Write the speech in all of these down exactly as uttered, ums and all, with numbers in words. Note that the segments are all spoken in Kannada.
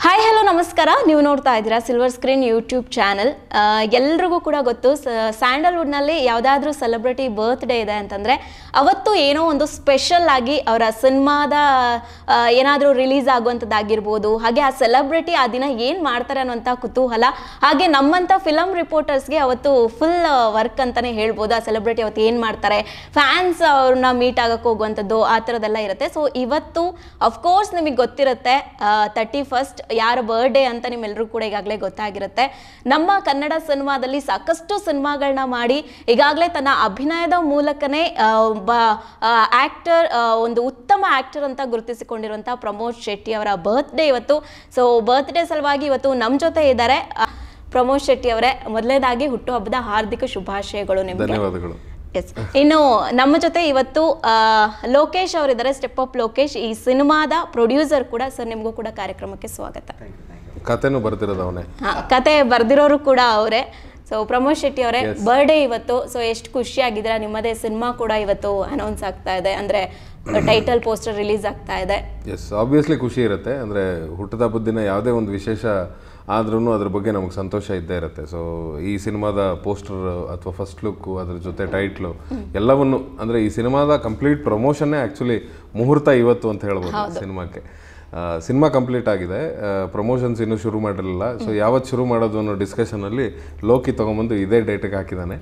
ಹಾಯ್ ಹಲೋ ನಮಸ್ಕಾರ. ನೀವು ನೋಡ್ತಾ ಇದ್ದೀರಾ ಸಿಲ್ವರ್ ಸ್ಕ್ರೀನ್ ಯೂಟ್ಯೂಬ್ ಚಾನಲ್. ಎಲ್ರಿಗೂ ಕೂಡ ಗೊತ್ತು, ಸ್ಯಾಂಡಲ್ವುಡ್ನಲ್ಲಿ ಯಾವುದಾದ್ರೂ ಸೆಲೆಬ್ರಿಟಿ ಬರ್ತ್ಡೇ ಇದೆ ಅಂತಂದರೆ ಅವತ್ತು ಏನೋ ಒಂದು ಸ್ಪೆಷಲ್ ಆಗಿ ಅವರ ಸಿನಿಮಾದ ಏನಾದರೂ ರಿಲೀಸ್ ಆಗುವಂಥದ್ದಾಗಿರ್ಬೋದು, ಹಾಗೆ ಆ ಸೆಲೆಬ್ರಿಟಿ ಆ ದಿನ ಏನು ಮಾಡ್ತಾರೆ ಅನ್ನೋಂಥ ಕುತೂಹಲ, ಹಾಗೆ ನಮ್ಮಂಥ ಫಿಲಮ್ ರಿಪೋರ್ಟರ್ಸ್ಗೆ ಅವತ್ತು ಫುಲ್ ವರ್ಕ್ ಅಂತಲೇ ಹೇಳ್ಬೋದು. ಆ ಸೆಲೆಬ್ರಿಟಿ ಅವತ್ತು ಏನು ಮಾಡ್ತಾರೆ, ಫ್ಯಾನ್ಸ್ ಅವ್ರನ್ನ ಮೀಟ್ ಆಗೋಕ್ಕೆ ಹೋಗುವಂಥದ್ದು ಆ ಥರದ್ದೆಲ್ಲ ಇರುತ್ತೆ. ಸೊ ಇವತ್ತು ಅಫ್ಕೋರ್ಸ್ ನಿಮಗೆ ಗೊತ್ತಿರುತ್ತೆ ತರ್ಟಿ ಫಸ್ಟ್ ಯಾರ ಬರ್ಡೇ ಅಂತ ನಿಮ್ಮೆಲ್ಲರೂ ಕೂಡ ಈಗಾಗಲೇ ಗೊತ್ತಾಗಿರುತ್ತೆ. ನಮ್ಮ ಕನ್ನಡ ಸಿನಿಮಾದಲ್ಲಿ ಸಾಕಷ್ಟು ಸಿನಿಮಾಗಳನ್ನ ಮಾಡಿ ಈಗಾಗಲೇ ತನ್ನ ಅಭಿನಯದ ಮೂಲಕನೇ ಒಬ್ಬ ಆಕ್ಟರ್, ಒಂದು ಉತ್ತಮ ಆಕ್ಟರ್ ಅಂತ ಗುರುತಿಸಿಕೊಂಡಿರುವಂಥ ಪ್ರಮೋದ್ ಶೆಟ್ಟಿ ಅವರ ಬರ್ತ್ಡೇ ಇವತ್ತು. ಸೊ ಬರ್ತ್ಡೇ ಸಲುವಾಗಿ ಇವತ್ತು ನಮ್ಮ ಜೊತೆ ಇದ್ದಾರೆ. ಪ್ರಮೋದ್ ಶೆಟ್ಟಿ ಅವರೇ, ಮೊದಲನೇದಾಗಿ ಹುಟ್ಟುಹಬ್ಬದ ಹಾರ್ದಿಕ ಶುಭಾಶಯಗಳು ನಿಮಗೆ. ಧನ್ಯವಾದಗಳು. ಎಸ್, ಇನ್ನು ನಮ್ಮ ಜೊತೆ ಇವತ್ತು ಲೋಕೇಶ್ ಅವರಿದ್ದಾರೆ, ಸ್ಟೆಪ್ ಅಪ್ ಲೋಕೇಶ್, ಈ ಸಿನಿಮಾದ ಪ್ರೊಡ್ಯೂಸರ್ ಕೂಡ. ಸರ್, ನಿಮಗೂ ಕೂಡ ಕಾರ್ಯಕ್ರಮಕ್ಕೆ ಸ್ವಾಗತ. ಕಥೆನೂ ಬರ್ತಿರೋದು ಅವನೇ. ಹಾ, ಕತೆ ಬರ್ದಿರೋರು ಕೂಡ ಅವರೇ. ಸೊ ಪ್ರಮೋದ್ ಶೆಟ್ಟಿ ಅವರೇ, ಬರ್ಡೇ ಇವತ್ತು. ಸೊ ಎಷ್ಟು ಖುಷಿಯಾಗಿದ್ದೀರಾ? ನಿಮ್ಮದೇ ಸಿನಿಮಾ ಕೂಡ ಇವತ್ತು ಅನೌನ್ಸ್ ಆಗ್ತಾ ಇದೆ, ಅಂದರೆ ಟೈಟಲ್ ಪೋಸ್ಟರ್ ರಿಲೀಸ್ ಆಗ್ತಾ ಇದೆ. ಎಸ್, ಆಬ್ವಿಯಸ್ಲಿ ಖುಷಿ ಇರುತ್ತೆ. ಅಂದರೆ ಹುಟ್ಟುಹಬ್ಬದ ದಿನ ಯಾವುದೇ ಒಂದು ವಿಶೇಷ ಆದ್ರೂ ಅದ್ರ ಬಗ್ಗೆ ನಮಗೆ ಸಂತೋಷ ಇದ್ದೇ ಇರುತ್ತೆ. ಸೊ ಈ ಸಿನಿಮಾದ ಪೋಸ್ಟರ್ ಅಥವಾ ಫಸ್ಟ್ ಲುಕ್ಕು, ಅದ್ರ ಜೊತೆ ಟೈಟ್ಲು ಎಲ್ಲವನ್ನು, ಅಂದರೆ ಈ ಸಿನಿಮಾದ ಕಂಪ್ಲೀಟ್ ಪ್ರಮೋಷನ್ನೇ ಆ್ಯಕ್ಚುಲಿ ಮುಹೂರ್ತ ಇವತ್ತು ಅಂತ ಹೇಳ್ಬೋದು ಸಿನಿಮಾಕ್ಕೆ. ಸಿನಿಮಾ ಕಂಪ್ಲೀಟ್ ಆಗಿದೆ, ಪ್ರಮೋಷನ್ಸ್ ಇನ್ನೂ ಶುರು ಮಾಡಿರಲಿಲ್ಲ. ಸೊ ಯಾವತ್ತು ಶುರು ಮಾಡೋದು ಅನ್ನೋ ಡಿಸ್ಕಷನಲ್ಲಿ ಲೋಕಿ ತೊಗೊಂಬಂದು ಇದೇ ಡೇಟಿಗೆ ಹಾಕಿದ್ದಾನೆ.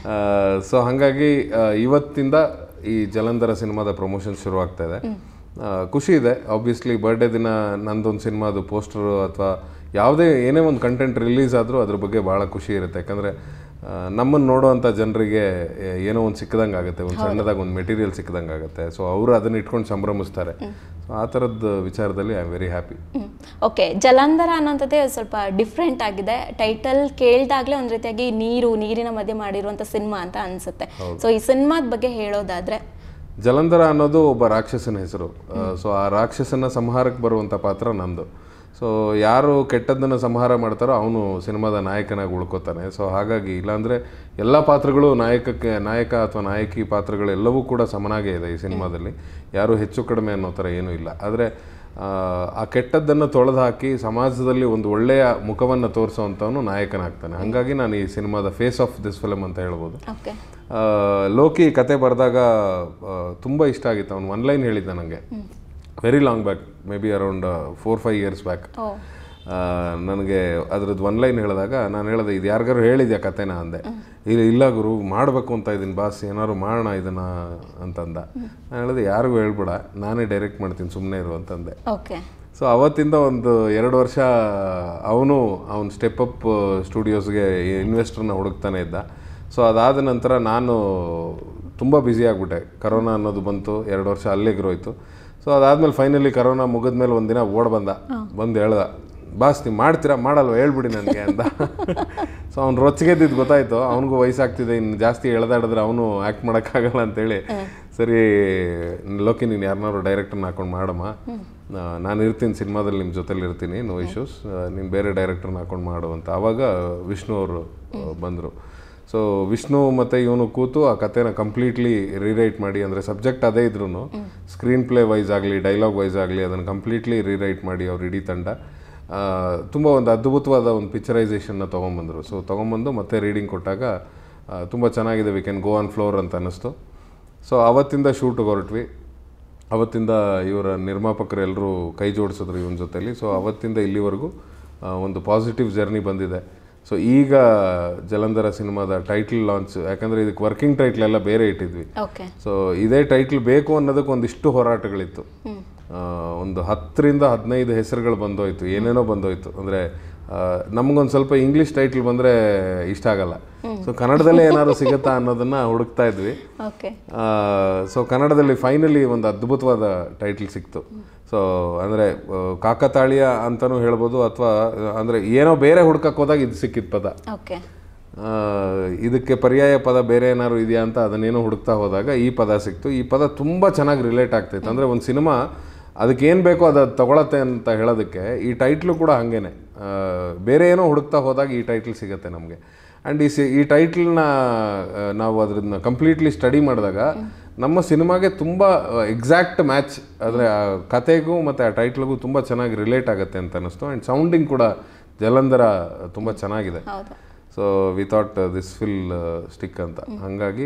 ಸೊ ಹಾಗಾಗಿ ಇವತ್ತಿಂದ ಈ ಜಲಂಧರ ಸಿನಿಮಾದ ಪ್ರಮೋಷನ್ ಶುರು ಆಗ್ತಾ ಇದೆ. ಖುಷಿ ಇದೆ. ಆಬ್ವಿಯಸ್ಲಿ ಬರ್ಡೇ ದಿನ ನಂದೊಂದು ಸಿನಿಮಾದು ಪೋಸ್ಟರು ಅಥವಾ ಯಾವುದೇ ಏನೇ ಒಂದು ಕಂಟೆಂಟ್ ರಿಲೀಸ್ ಆದರೂ ಅದ್ರ ಬಗ್ಗೆ ಭಾಳ ಖುಷಿ ಇರುತ್ತೆ. ಯಾಕಂದರೆ ನಮ್ಮನ್ನು ನೋಡೋವಂಥ ಜನರಿಗೆ ಏನೋ ಒಂದು ಸಿಕ್ಕದಂಗೆ ಆಗುತ್ತೆ, ಒಂದು ಸಣ್ಣದಾಗಿ ಒಂದು ಮೆಟೀರಿಯಲ್ ಸಿಕ್ಕದಂಗೆ ಆಗುತ್ತೆ. ಸೊ ಅವರು ಅದನ್ನು ಇಟ್ಕೊಂಡು ಸಂಭ್ರಮಿಸ್ತಾರೆ. ಸೊ ಆ ಥರದ ವಿಚಾರದಲ್ಲಿ I am very happy. Okay, Jalandhara ಅನ್ನೋಂಥದ್ದೇ ಸ್ವಲ್ಪ ಡಿಫ್ರೆಂಟ್ ಆಗಿದೆ. ಟೈಟಲ್ ಕೇಳಿದಾಗಲೇ ಒಂದು ರೀತಿಯಾಗಿ ನೀರು ನೀರಿನ ಮಧ್ಯೆ ಮಾಡಿರುವಂಥ ಸಿನಿಮಾ ಅಂತ ಅನಿಸುತ್ತೆ. ಸೊ ಈ ಸಿನಿಮಾದ ಬಗ್ಗೆ ಹೇಳೋದಾದರೆ, ಜಲಂಧರ ಅನ್ನೋದು ಒಬ್ಬ ರಾಕ್ಷಸನ ಹೆಸರು. ಸೊ ಆ ರಾಕ್ಷಸನ ಸಂಹಾರಕ್ಕೆ ಬರುವಂಥ ಪಾತ್ರ ನಂದು. ಸೊ ಯಾರು ಕೆಟ್ಟದ್ದನ್ನು ಸಂಹಾರ ಮಾಡ್ತಾರೋ ಅವನು ಸಿನಿಮಾದ ನಾಯಕನಾಗಿ ಉಳ್ಕೋತಾನೆ. ಸೊ ಹಾಗಾಗಿ ಇಲ್ಲಾಂದರೆ ಎಲ್ಲ ಪಾತ್ರಗಳು ನಾಯಕಕ್ಕೆ ನಾಯಕ ಅಥವಾ ನಾಯಕಿ ಪಾತ್ರಗಳೆಲ್ಲವೂ ಕೂಡ ಸಮನಾಗೇ ಇದೆ ಈ ಸಿನಿಮಾದಲ್ಲಿ. ಯಾರು ಹೆಚ್ಚು ಕಡಿಮೆ ಅನ್ನೋ ಥರ ಏನೂ ಇಲ್ಲ. ಆದರೆ ಆ ಕೆಟ್ಟದ್ದನ್ನು ತೊಳೆದು ಹಾಕಿ ಸಮಾಜದಲ್ಲಿ ಒಂದು ಒಳ್ಳೆಯ ಮುಖವನ್ನು ತೋರಿಸೋವಂಥವನು ನಾಯಕನಾಗ್ತಾನೆ. ಹಾಗಾಗಿ ನಾನು ಈ ಸಿನಿಮಾದ ಫೇಸ್ ಆಫ್ ದಿಸ್ ಫಿಲಮ್ ಅಂತ ಹೇಳ್ಬೋದು. ಲೋಕಿ ಕತೆ ಬರೆದಾಗ ತುಂಬ ಇಷ್ಟ ಆಗಿತ್ತು. ಅವನು ಒನ್ ಲೈನ್ ಹೇಳಿದ್ದ ನನಗೆ very long back, maybe around four five years back. ನನಗೆ ಅದ್ರದ್ದು ಒನ್ ಲೈನ್ ಹೇಳಿದಾಗ ನಾನು ಹೇಳಿದೆ, ಇದು ಯಾರಿಗಾರು ಹೇಳಿದ್ಯಾ ಕತೆನ ಅಂದೆ. ಇಲ್ಲ ಇಲ್ಲ ಗುರು, ಮಾಡಬೇಕು ಅಂತ ಇದ್ದೀನಿ ಬಾಸ್, ಏನಾದ್ರು ಮಾಡೋಣ ಇದನ್ನು ಅಂತಂದ. ನಾನು ಹೇಳಿದೆ, ಯಾರಿಗೂ ಹೇಳ್ಬೇಡ, ನಾನೇ ಡೈರೆಕ್ಟ್ ಮಾಡ್ತೀನಿ, ಸುಮ್ಮನೆ ಇರು ಅಂತಂದೆ. ಸೊ ಅವತ್ತಿಂದ ಒಂದು ಎರಡು ವರ್ಷ ಅವನು ಅವನು ಸ್ಟೆಪ್ ಅಪ್ ಸ್ಟುಡಿಯೋಸ್ಗೆ ಇನ್ವೆಸ್ಟರ್ನ ಹುಡುಕ್ತಾನೆ ಇದ್ದ. ಸೊ ಅದಾದ ನಂತರ ನಾನು ತುಂಬ ಬ್ಯುಸಿ ಆಗಿಬಿಟ್ಟೆ. ಕರೋನಾ ಅನ್ನೋದು ಬಂತು, ಎರಡು ವರ್ಷ ಅಲ್ಲೇ ಇರೋಯ್ತು. ಸೊ ಅದಾದಮೇಲೆ ಫೈನಲಿ ಕರೋನಾ ಮುಗಿದ್ಮೇಲೆ ಒಂದಿನ ಓಡ್ ಬಂದ, ಬಂದು ಹೇಳ್ದ, ಬಾಸ್ ನೀವು ಮಾಡ್ತೀರಾ ಮಾಡಲ್ವ ಹೇಳ್ಬಿಡಿ ನನಗೆ ಅಂತ. ಸೊ ಅವ್ನು ರೊಚ್ಚಿಗೆದ್ದಿದ್ದು ಗೊತ್ತಾಯಿತು. ಅವನಿಗೂ ವಯಸ್ಸಾಗ್ತಿದೆ, ಇನ್ನು ಜಾಸ್ತಿ ಎಳೆದಾಡಿದ್ರೆ ಅವನು ಆ್ಯಕ್ಟ್ ಮಾಡೋಕ್ಕಾಗಲ್ಲ ಅಂತೇಳಿ, ಸರಿ ಲೋಕಿ ನೀನು ಯಾರನ್ನಾರು ಡೈರೆಕ್ಟರ್ನ ಹಾಕೊಂಡು ಮಾಡಮ್ಮ, ನಾನು ಇರ್ತೀನಿ ಸಿನಿಮಾದಲ್ಲಿ, ನಿಮ್ಮ ಜೊತೆಲಿ ಇರ್ತೀನಿ, ನೋ ಇಶ್ಯೂಸ್, ನೀನು ಬೇರೆ ಡೈರೆಕ್ಟರ್ನ ಹಾಕೊಂಡು ಮಾಡು ಅಂತ. ಆವಾಗ ವಿಷ್ಣು ಅವರು ಬಂದರು. ಸೊ ವಿಷ್ಣು ಮತ್ತು ಇವನು ಕೂತು ಆ ಕಥೆನ ಕಂಪ್ಲೀಟ್ಲಿ ರೀರೈಟ್ ಮಾಡಿ, ಅಂದರೆ ಸಬ್ಜೆಕ್ಟ್ ಅದೇ ಇದ್ರೂ ಸ್ಕ್ರೀನ್ ಪ್ಲೇ ವೈಸ್ ಆಗಲಿ ಡೈಲಾಗ್ ವೈಸ್ ಆಗಲಿ ಅದನ್ನು ಕಂಪ್ಲೀಟ್ಲಿ ರೀರೈಟ್ ಮಾಡಿ ಅವ್ರು ಇಡೀ ತಂಡ ತುಂಬ ಒಂದು ಅದ್ಭುತವಾದ ಒಂದು ಪಿಕ್ಚರೈಸೇಷನ್ನ ತೊಗೊಂಬಂದರು. ಸೊ ತೊಗೊಂಬಂದು ಮತ್ತೆ ರೀಡಿಂಗ್ ಕೊಟ್ಟಾಗ ತುಂಬ ಚೆನ್ನಾಗಿದೆ, we can go on floor ಅಂತ ಅನ್ನಿಸ್ತು. ಸೊ ಅವತ್ತಿಂದ ಶೂಟಿಗೆ ಹೊರಟ್ವಿ. ಅವತ್ತಿಂದ ಇವರ ನಿರ್ಮಾಪಕರು ಎಲ್ಲರೂ ಕೈ ಜೋಡಿಸಿದ್ರು ಇವನ ಜೊತೆಲಿ. ಸೊ ಅವತ್ತಿಂದ ಇಲ್ಲಿವರೆಗೂ ಒಂದು ಪಾಸಿಟಿವ್ ಜರ್ನಿ ಬಂದಿದೆ. ಸೊ ಈಗ ಜಲಂಧರ ಸಿನಿಮಾದ ಟೈಟಲ್ ಲಾಂಚ್, ಯಾಕಂದರೆ ಇದಕ್ಕೆ ವರ್ಕಿಂಗ್ ಟೈಟ್ಲ್ ಎಲ್ಲ ಬೇರೆ ಇಟ್ಟಿದ್ವಿ. ಸೊ ಇದೇ ಟೈಟ್ಲ್ ಬೇಕು ಅನ್ನೋದಕ್ಕೆ ಒಂದಿಷ್ಟು ಹೋರಾಟಗಳಿತ್ತು. ಒಂದು ಹತ್ತರಿಂದ ಹದಿನೈದು ಹೆಸರುಗಳು ಬಂದೋಯ್ತು, ಏನೇನೋ ಬಂದೋಯ್ತು. ಅಂದರೆ ನಮಗೊಂದು ಸ್ವಲ್ಪ ಇಂಗ್ಲೀಷ್ ಟೈಟ್ಲ್ ಬಂದರೆ ಇಷ್ಟ ಆಗಲ್ಲ. ಸೊ ಕನ್ನಡದಲ್ಲೇ ಏನಾದ್ರು ಸಿಗುತ್ತಾ ಅನ್ನೋದನ್ನು ಹುಡುಕ್ತಾ ಇದ್ವಿ. ಸೊ ಕನ್ನಡದಲ್ಲಿ ಫೈನಲಿ ಒಂದು ಅದ್ಭುತವಾದ ಟೈಟ್ಲ್ ಸಿಕ್ತು. ಸೊ ಅಂದರೆ ಕಾಕತಾಳೀಯ ಅಂತಲೂ ಹೇಳ್ಬೋದು, ಅಥವಾ ಅಂದರೆ ಏನೋ ಬೇರೆ ಹುಡ್ಕಕ್ಕೆ ಹೋದಾಗ ಇದು ಸಿಕ್ಕಿತ್ತು ಪದ. ಇದಕ್ಕೆ ಪರ್ಯಾಯ ಪದ ಬೇರೆ ಏನಾದ್ರು ಇದೆಯಾ ಅಂತ ಅದನ್ನೇನೋ ಹುಡುಕ್ತಾ ಹೋದಾಗ ಈ ಪದ ಸಿಕ್ತು. ಈ ಪದ ತುಂಬ ಚೆನ್ನಾಗಿ ರಿಲೇಟ್ ಆಗ್ತೈತೆ. ಅಂದರೆ ಒಂದು ಸಿನಿಮಾ ಅದಕ್ಕೆ ಏನು ಬೇಕೋ ಅದು ತಗೊಳತ್ತೆ ಅಂತ ಹೇಳೋದಕ್ಕೆ ಈ ಟೈಟ್ಲು ಕೂಡ ಹಾಗೇನೆ. ಬೇರೆ ಏನೋ ಹುಡುಕ್ತಾ ಹೋದಾಗ ಈ ಟೈಟ್ಲ್ ಸಿಗುತ್ತೆ ನಮಗೆ. ಆ್ಯಂಡ್ ಈ ಸಿ ಈ ಟೈಟ್ಲನ್ನ ನಾವು ಅದನ್ನ ಕಂಪ್ಲೀಟ್ಲಿ ಸ್ಟಡಿ ಮಾಡಿದಾಗ ನಮ್ಮ ಸಿನಿಮಾಗೆ ತುಂಬ ಎಕ್ಸಾಕ್ಟ್ ಮ್ಯಾಚ್ ಅಂದರೆ ಆ ಕತೆಗೂ ಮತ್ತು ಆ ಟೈಟ್ಲಿಗೂ ತುಂಬ ಚೆನ್ನಾಗಿ ರಿಲೇಟ್ ಆಗುತ್ತೆ ಅಂತ ಅನ್ನಿಸ್ತು. ಆ್ಯಂಡ್ ಸೌಂಡಿಂಗ್ ಕೂಡ ಜಲಂಧರ ತುಂಬ ಚೆನ್ನಾಗಿದೆ. So we thought this will stick ಅಂತ. ಹಾಗಾಗಿ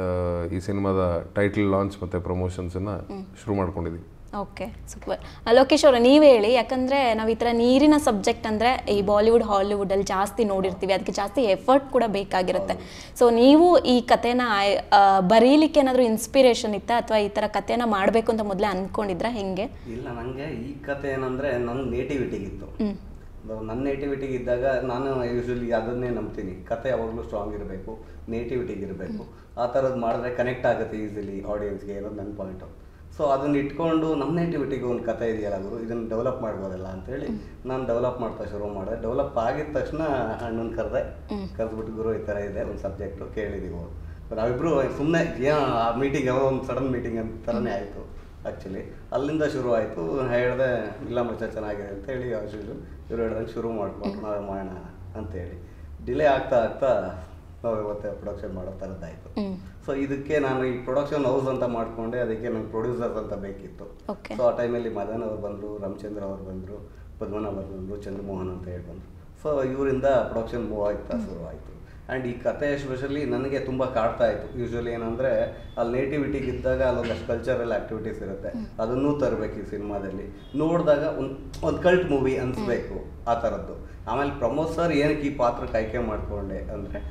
ಈ ಸಿನಿಮಾದ ಟೈಟಲ್ ಲಾಂಚ್ ಮತ್ತು ಪ್ರಮೋಷನ್ಸನ್ನು ಶುರು ಮಾಡ್ಕೊಂಡಿದ್ದೀವಿ. Okay, super. ಲೋಕೇಶ್ ಅವರ ನೀವು ಹೇಳಿ, ಯಾಕಂದರೆ ನಾವು ಈ ಥರ ನೀರಿನ ಸಬ್ಜೆಕ್ಟ್ ಅಂದರೆ ಈ ಬಾಲಿವುಡ್ ಹಾಲಿವುಡಲ್ಲಿ ಜಾಸ್ತಿ ನೋಡಿರ್ತೀವಿ, ಅದಕ್ಕೆ ಜಾಸ್ತಿ ಎಫರ್ಟ್ ಕೂಡ ಬೇಕಾಗಿರುತ್ತೆ. ಸೊ ನೀವು ಈ ಕಥೆನ ಬರೀಲಿಕ್ಕೆ ಏನಾದರೂ ಇನ್ಸ್ಪಿರೇಷನ್ ಇತ್ತಾ, ಅಥವಾ ಈ ಥರ ಕಥೆನ ಮಾಡಬೇಕು ಅಂತ ಮೊದಲೇ ಅಂದ್ಕೊಂಡಿದ್ರಾ, ಹೆಂಗೆ? ಇಲ್ಲ, ನನಗೆ ಈ ಕತೆ ಏನಂದರೆ ನನ್ನ ನೇಟಿವಿಟಿಗಿತ್ತು. ನನ್ನ ನೇಟಿವಿಟಿಗೆ ಇದ್ದಾಗ ನಾನು ಯೂಶ್ವಲಿ ಅದನ್ನೇ ನಂಬ್ತೀನಿ, ಕತೆ ಯಾವಾಗಲೂ ಸ್ಟ್ರಾಂಗ್ ಇರಬೇಕು, ನೇಟಿವಿಟಿಗೆ ಇರಬೇಕು. ಆ ಥರದ್ದು ಮಾಡಿದ್ರೆ ಕನೆಕ್ಟ್ ಆಗುತ್ತೆ ಈಸಿಲಿ ಆಡಿಯನ್ಸ್ಗೆ ಅನ್ನೋದು ನನ್ನ ಪಾಯಿಂಟು. ಸೊ ಅದನ್ನ ಇಟ್ಕೊಂಡು ನಮ್ಮ ನೇಟಿವಿಟಿಗೆ ಒಂದು ಕತೆ ಇದೆಯಲ್ಲ ಗುರು, ಇದನ್ನು ಡೆವಲಪ್ ಮಾಡ್ಬೋದಲ್ಲ ಅಂತೇಳಿ ನಾನು ಡೆವಲಪ್ ಮಾಡ್ತಾ ಶುರು ಮಾಡಿದೆ. ಡೆವಲಪ್ ಆಗಿದ ತಕ್ಷಣ ಅಣ್ಣನ ಕರೆದೆ, ಕರೆದ್ಬಿಟ್ಟು ಗುರು ಈ ಥರ ಇದೆ ಒಂದು ಸಬ್ಜೆಕ್ಟು ಕೇಳಿದ್ದೀವಿ. ನಾವಿಬ್ಬರು ಸುಮ್ಮನೆ ಏನೋ ಆ ಮೀಟಿಂಗ್ ಯಾವುದೋ ಒಂದು ಸಡನ್ ಮೀಟಿಂಗ್ ಅಂತ ಥರನೇ ಆಯಿತು. ಆ್ಯಕ್ಚುಲಿ ಅಲ್ಲಿಂದ ಶುರು ಆಯಿತು. ಹೇಳಿದೆ ಇಲ್ಲ ಮಚ್ಚ ಚೆನ್ನಾಗಿದೆ ಅಂತೇಳಿ ಅಷ್ಟು ಇವರು ಹೇಳ್ದಂಗೆ ಶುರು ಮಾಡ್ಕೊಂಡು ನಾವೇ ಮಾಡೋಣ ಅಂತೇಳಿ ಡಿಲೇ ಆಗ್ತಾ ಆಗ್ತಾ ನಾವು ಇವತ್ತೇ ಪ್ರೊಡಕ್ಷನ್ ಮಾಡೋ ಥರದ್ದಾಯಿತು. ಸೊ ಇದಕ್ಕೆ ನಾನು ಈ ಪ್ರೊಡಕ್ಷನ್ ಹೌಸ್ ಅಂತ ಮಾಡಿಕೊಂಡೆ, ಅದಕ್ಕೆ ನಂಗೆ ಪ್ರೊಡ್ಯೂಸರ್ಸ್ ಅಂತ ಬೇಕಿತ್ತು. ಸೊ ಆ ಟೈಮಲ್ಲಿ ಮದನ್ ಅವ್ರು ಬಂದರು, ರಾಮಚಂದ್ರ ಅವ್ರು ಬಂದರು, ಪದ್ಮನಾಭ್ ಅವ್ರು ಬಂದರು, ಚಂದ್ರಮೋಹನ್ ಅಂತ ಹೇಳಿ ಬಂದರು. ಸೊ ಇವರಿಂದ ಪ್ರೊಡಕ್ಷನ್ ಮೂವ್ ಆಗ್ತಾ ಶುರು ಆಯಿತು. ಆ್ಯಂಡ್ ಈ ಕತೆ ಎಸ್ಪೆಷಲಿ ನನಗೆ ತುಂಬ ಕಾಡ್ತಾ ಇತ್ತು. ಯೂಶ್ವಲಿ ಏನಂದರೆ ಅಲ್ಲಿ ನೇಟಿವಿಟಿಗೆ ಇದ್ದಾಗ ಅಲ್ಲೊಂದಷ್ಟು ಕಲ್ಚರಲ್ ಆ್ಯಕ್ಟಿವಿಟೀಸ್ ಇರುತ್ತೆ, ಅದನ್ನೂ ತರಬೇಕು ಈ ಸಿನಿಮಾದಲ್ಲಿ. ನೋಡಿದಾಗ ಒಂದು ಒಂದು ಕಲ್ಟ್ ಮೂವಿ ಅನಿಸ್ಬೇಕು ಆ ಥರದ್ದು. ಆಮೇಲೆ ಪ್ರಮೋದ್ ಸರ್ ಏನಕ್ಕೆ ಈ ಪಾತ್ರಕ್ಕೆ ಆಯ್ಕೆ ಮಾಡಿಕೊಂಡೆ ಅಂದರೆ,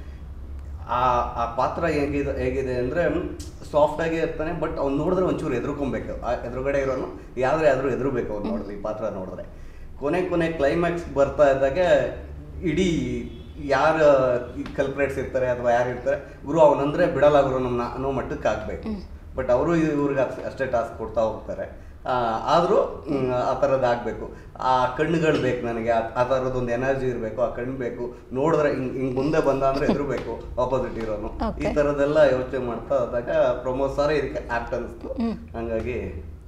ಆ ಆ ಪಾತ್ರ ಹೇಗಿದೆ ಹೇಗಿದೆ ಅಂದರೆ ಸಾಫ್ಟಾಗಿ ಇರ್ತಾನೆ, ಬಟ್ ಅವ್ನು ನೋಡಿದ್ರೆ ಒಂಚೂರು ಎದುರ್ಕೊಬೇಕು. ಆ ಎದುರುಗಡೆ ಇರೋನು ಯಾವ್ದ್ರೆ ಆದರೂ ಎದುರಬೇಕು ಅವ್ನು ನೋಡಿದ್ರೆ, ಈ ಪಾತ್ರ ನೋಡಿದ್ರೆ. ಕೊನೆ ಕೊನೆ ಕ್ಲೈಮ್ಯಾಕ್ಸ್ ಬರ್ತಾ ಇದ್ದಾಗ ಇಡೀ ಯಾರು ಕಲ್ಪ್ರೇಟ್ಸ್ ಇರ್ತಾರೆ ಅಥವಾ ಯಾರು ಇರ್ತಾರೆ, ಗುರು ಅವನಂದರೆ ಬಿಡಲ್ಲ ಗುರು ನಮ್ಮನ್ನ ಅನ್ನೋ ಮಟ್ಟಕ್ಕೆ ಆಗಬೇಕು. ಬಟ್ ಅವರು ಇವ್ರಿಗೆ ಅಷ್ಟೇ ಟಾಸ್ಕ್ ಕೊಡ್ತಾ ಹೋಗ್ತಾರೆ. ಆದರೂ ಆ ಥರದ್ದು ಆಗಬೇಕು. ಆ ಕಣ್ಣುಗಳು ಬೇಕು ನನಗೆ, ಆ ಥರದ್ದೊಂದು ಎನರ್ಜಿ ಇರಬೇಕು, ಆ ಕಣ್ಣು ಬೇಕು. ನೋಡಿದ್ರೆ ಹಿಂಗೆ ಹಿಂಗೆ ಮುಂದೆ ಬಂದ ಅಂದರೆ ಎದುರಬೇಕು ಆಪೋಸಿಟ್ ಇರೋನು. ಈ ಥರದ್ದೆಲ್ಲ ಯೋಚನೆ ಮಾಡ್ತಾ ಹೋದಾಗ ಪ್ರಮೋದ್ ಸಾರೇ ಇದಕ್ಕೆ ಆ್ಯಕ್ಟ್ ಅನಿಸ್ತು. ಹಾಗಾಗಿ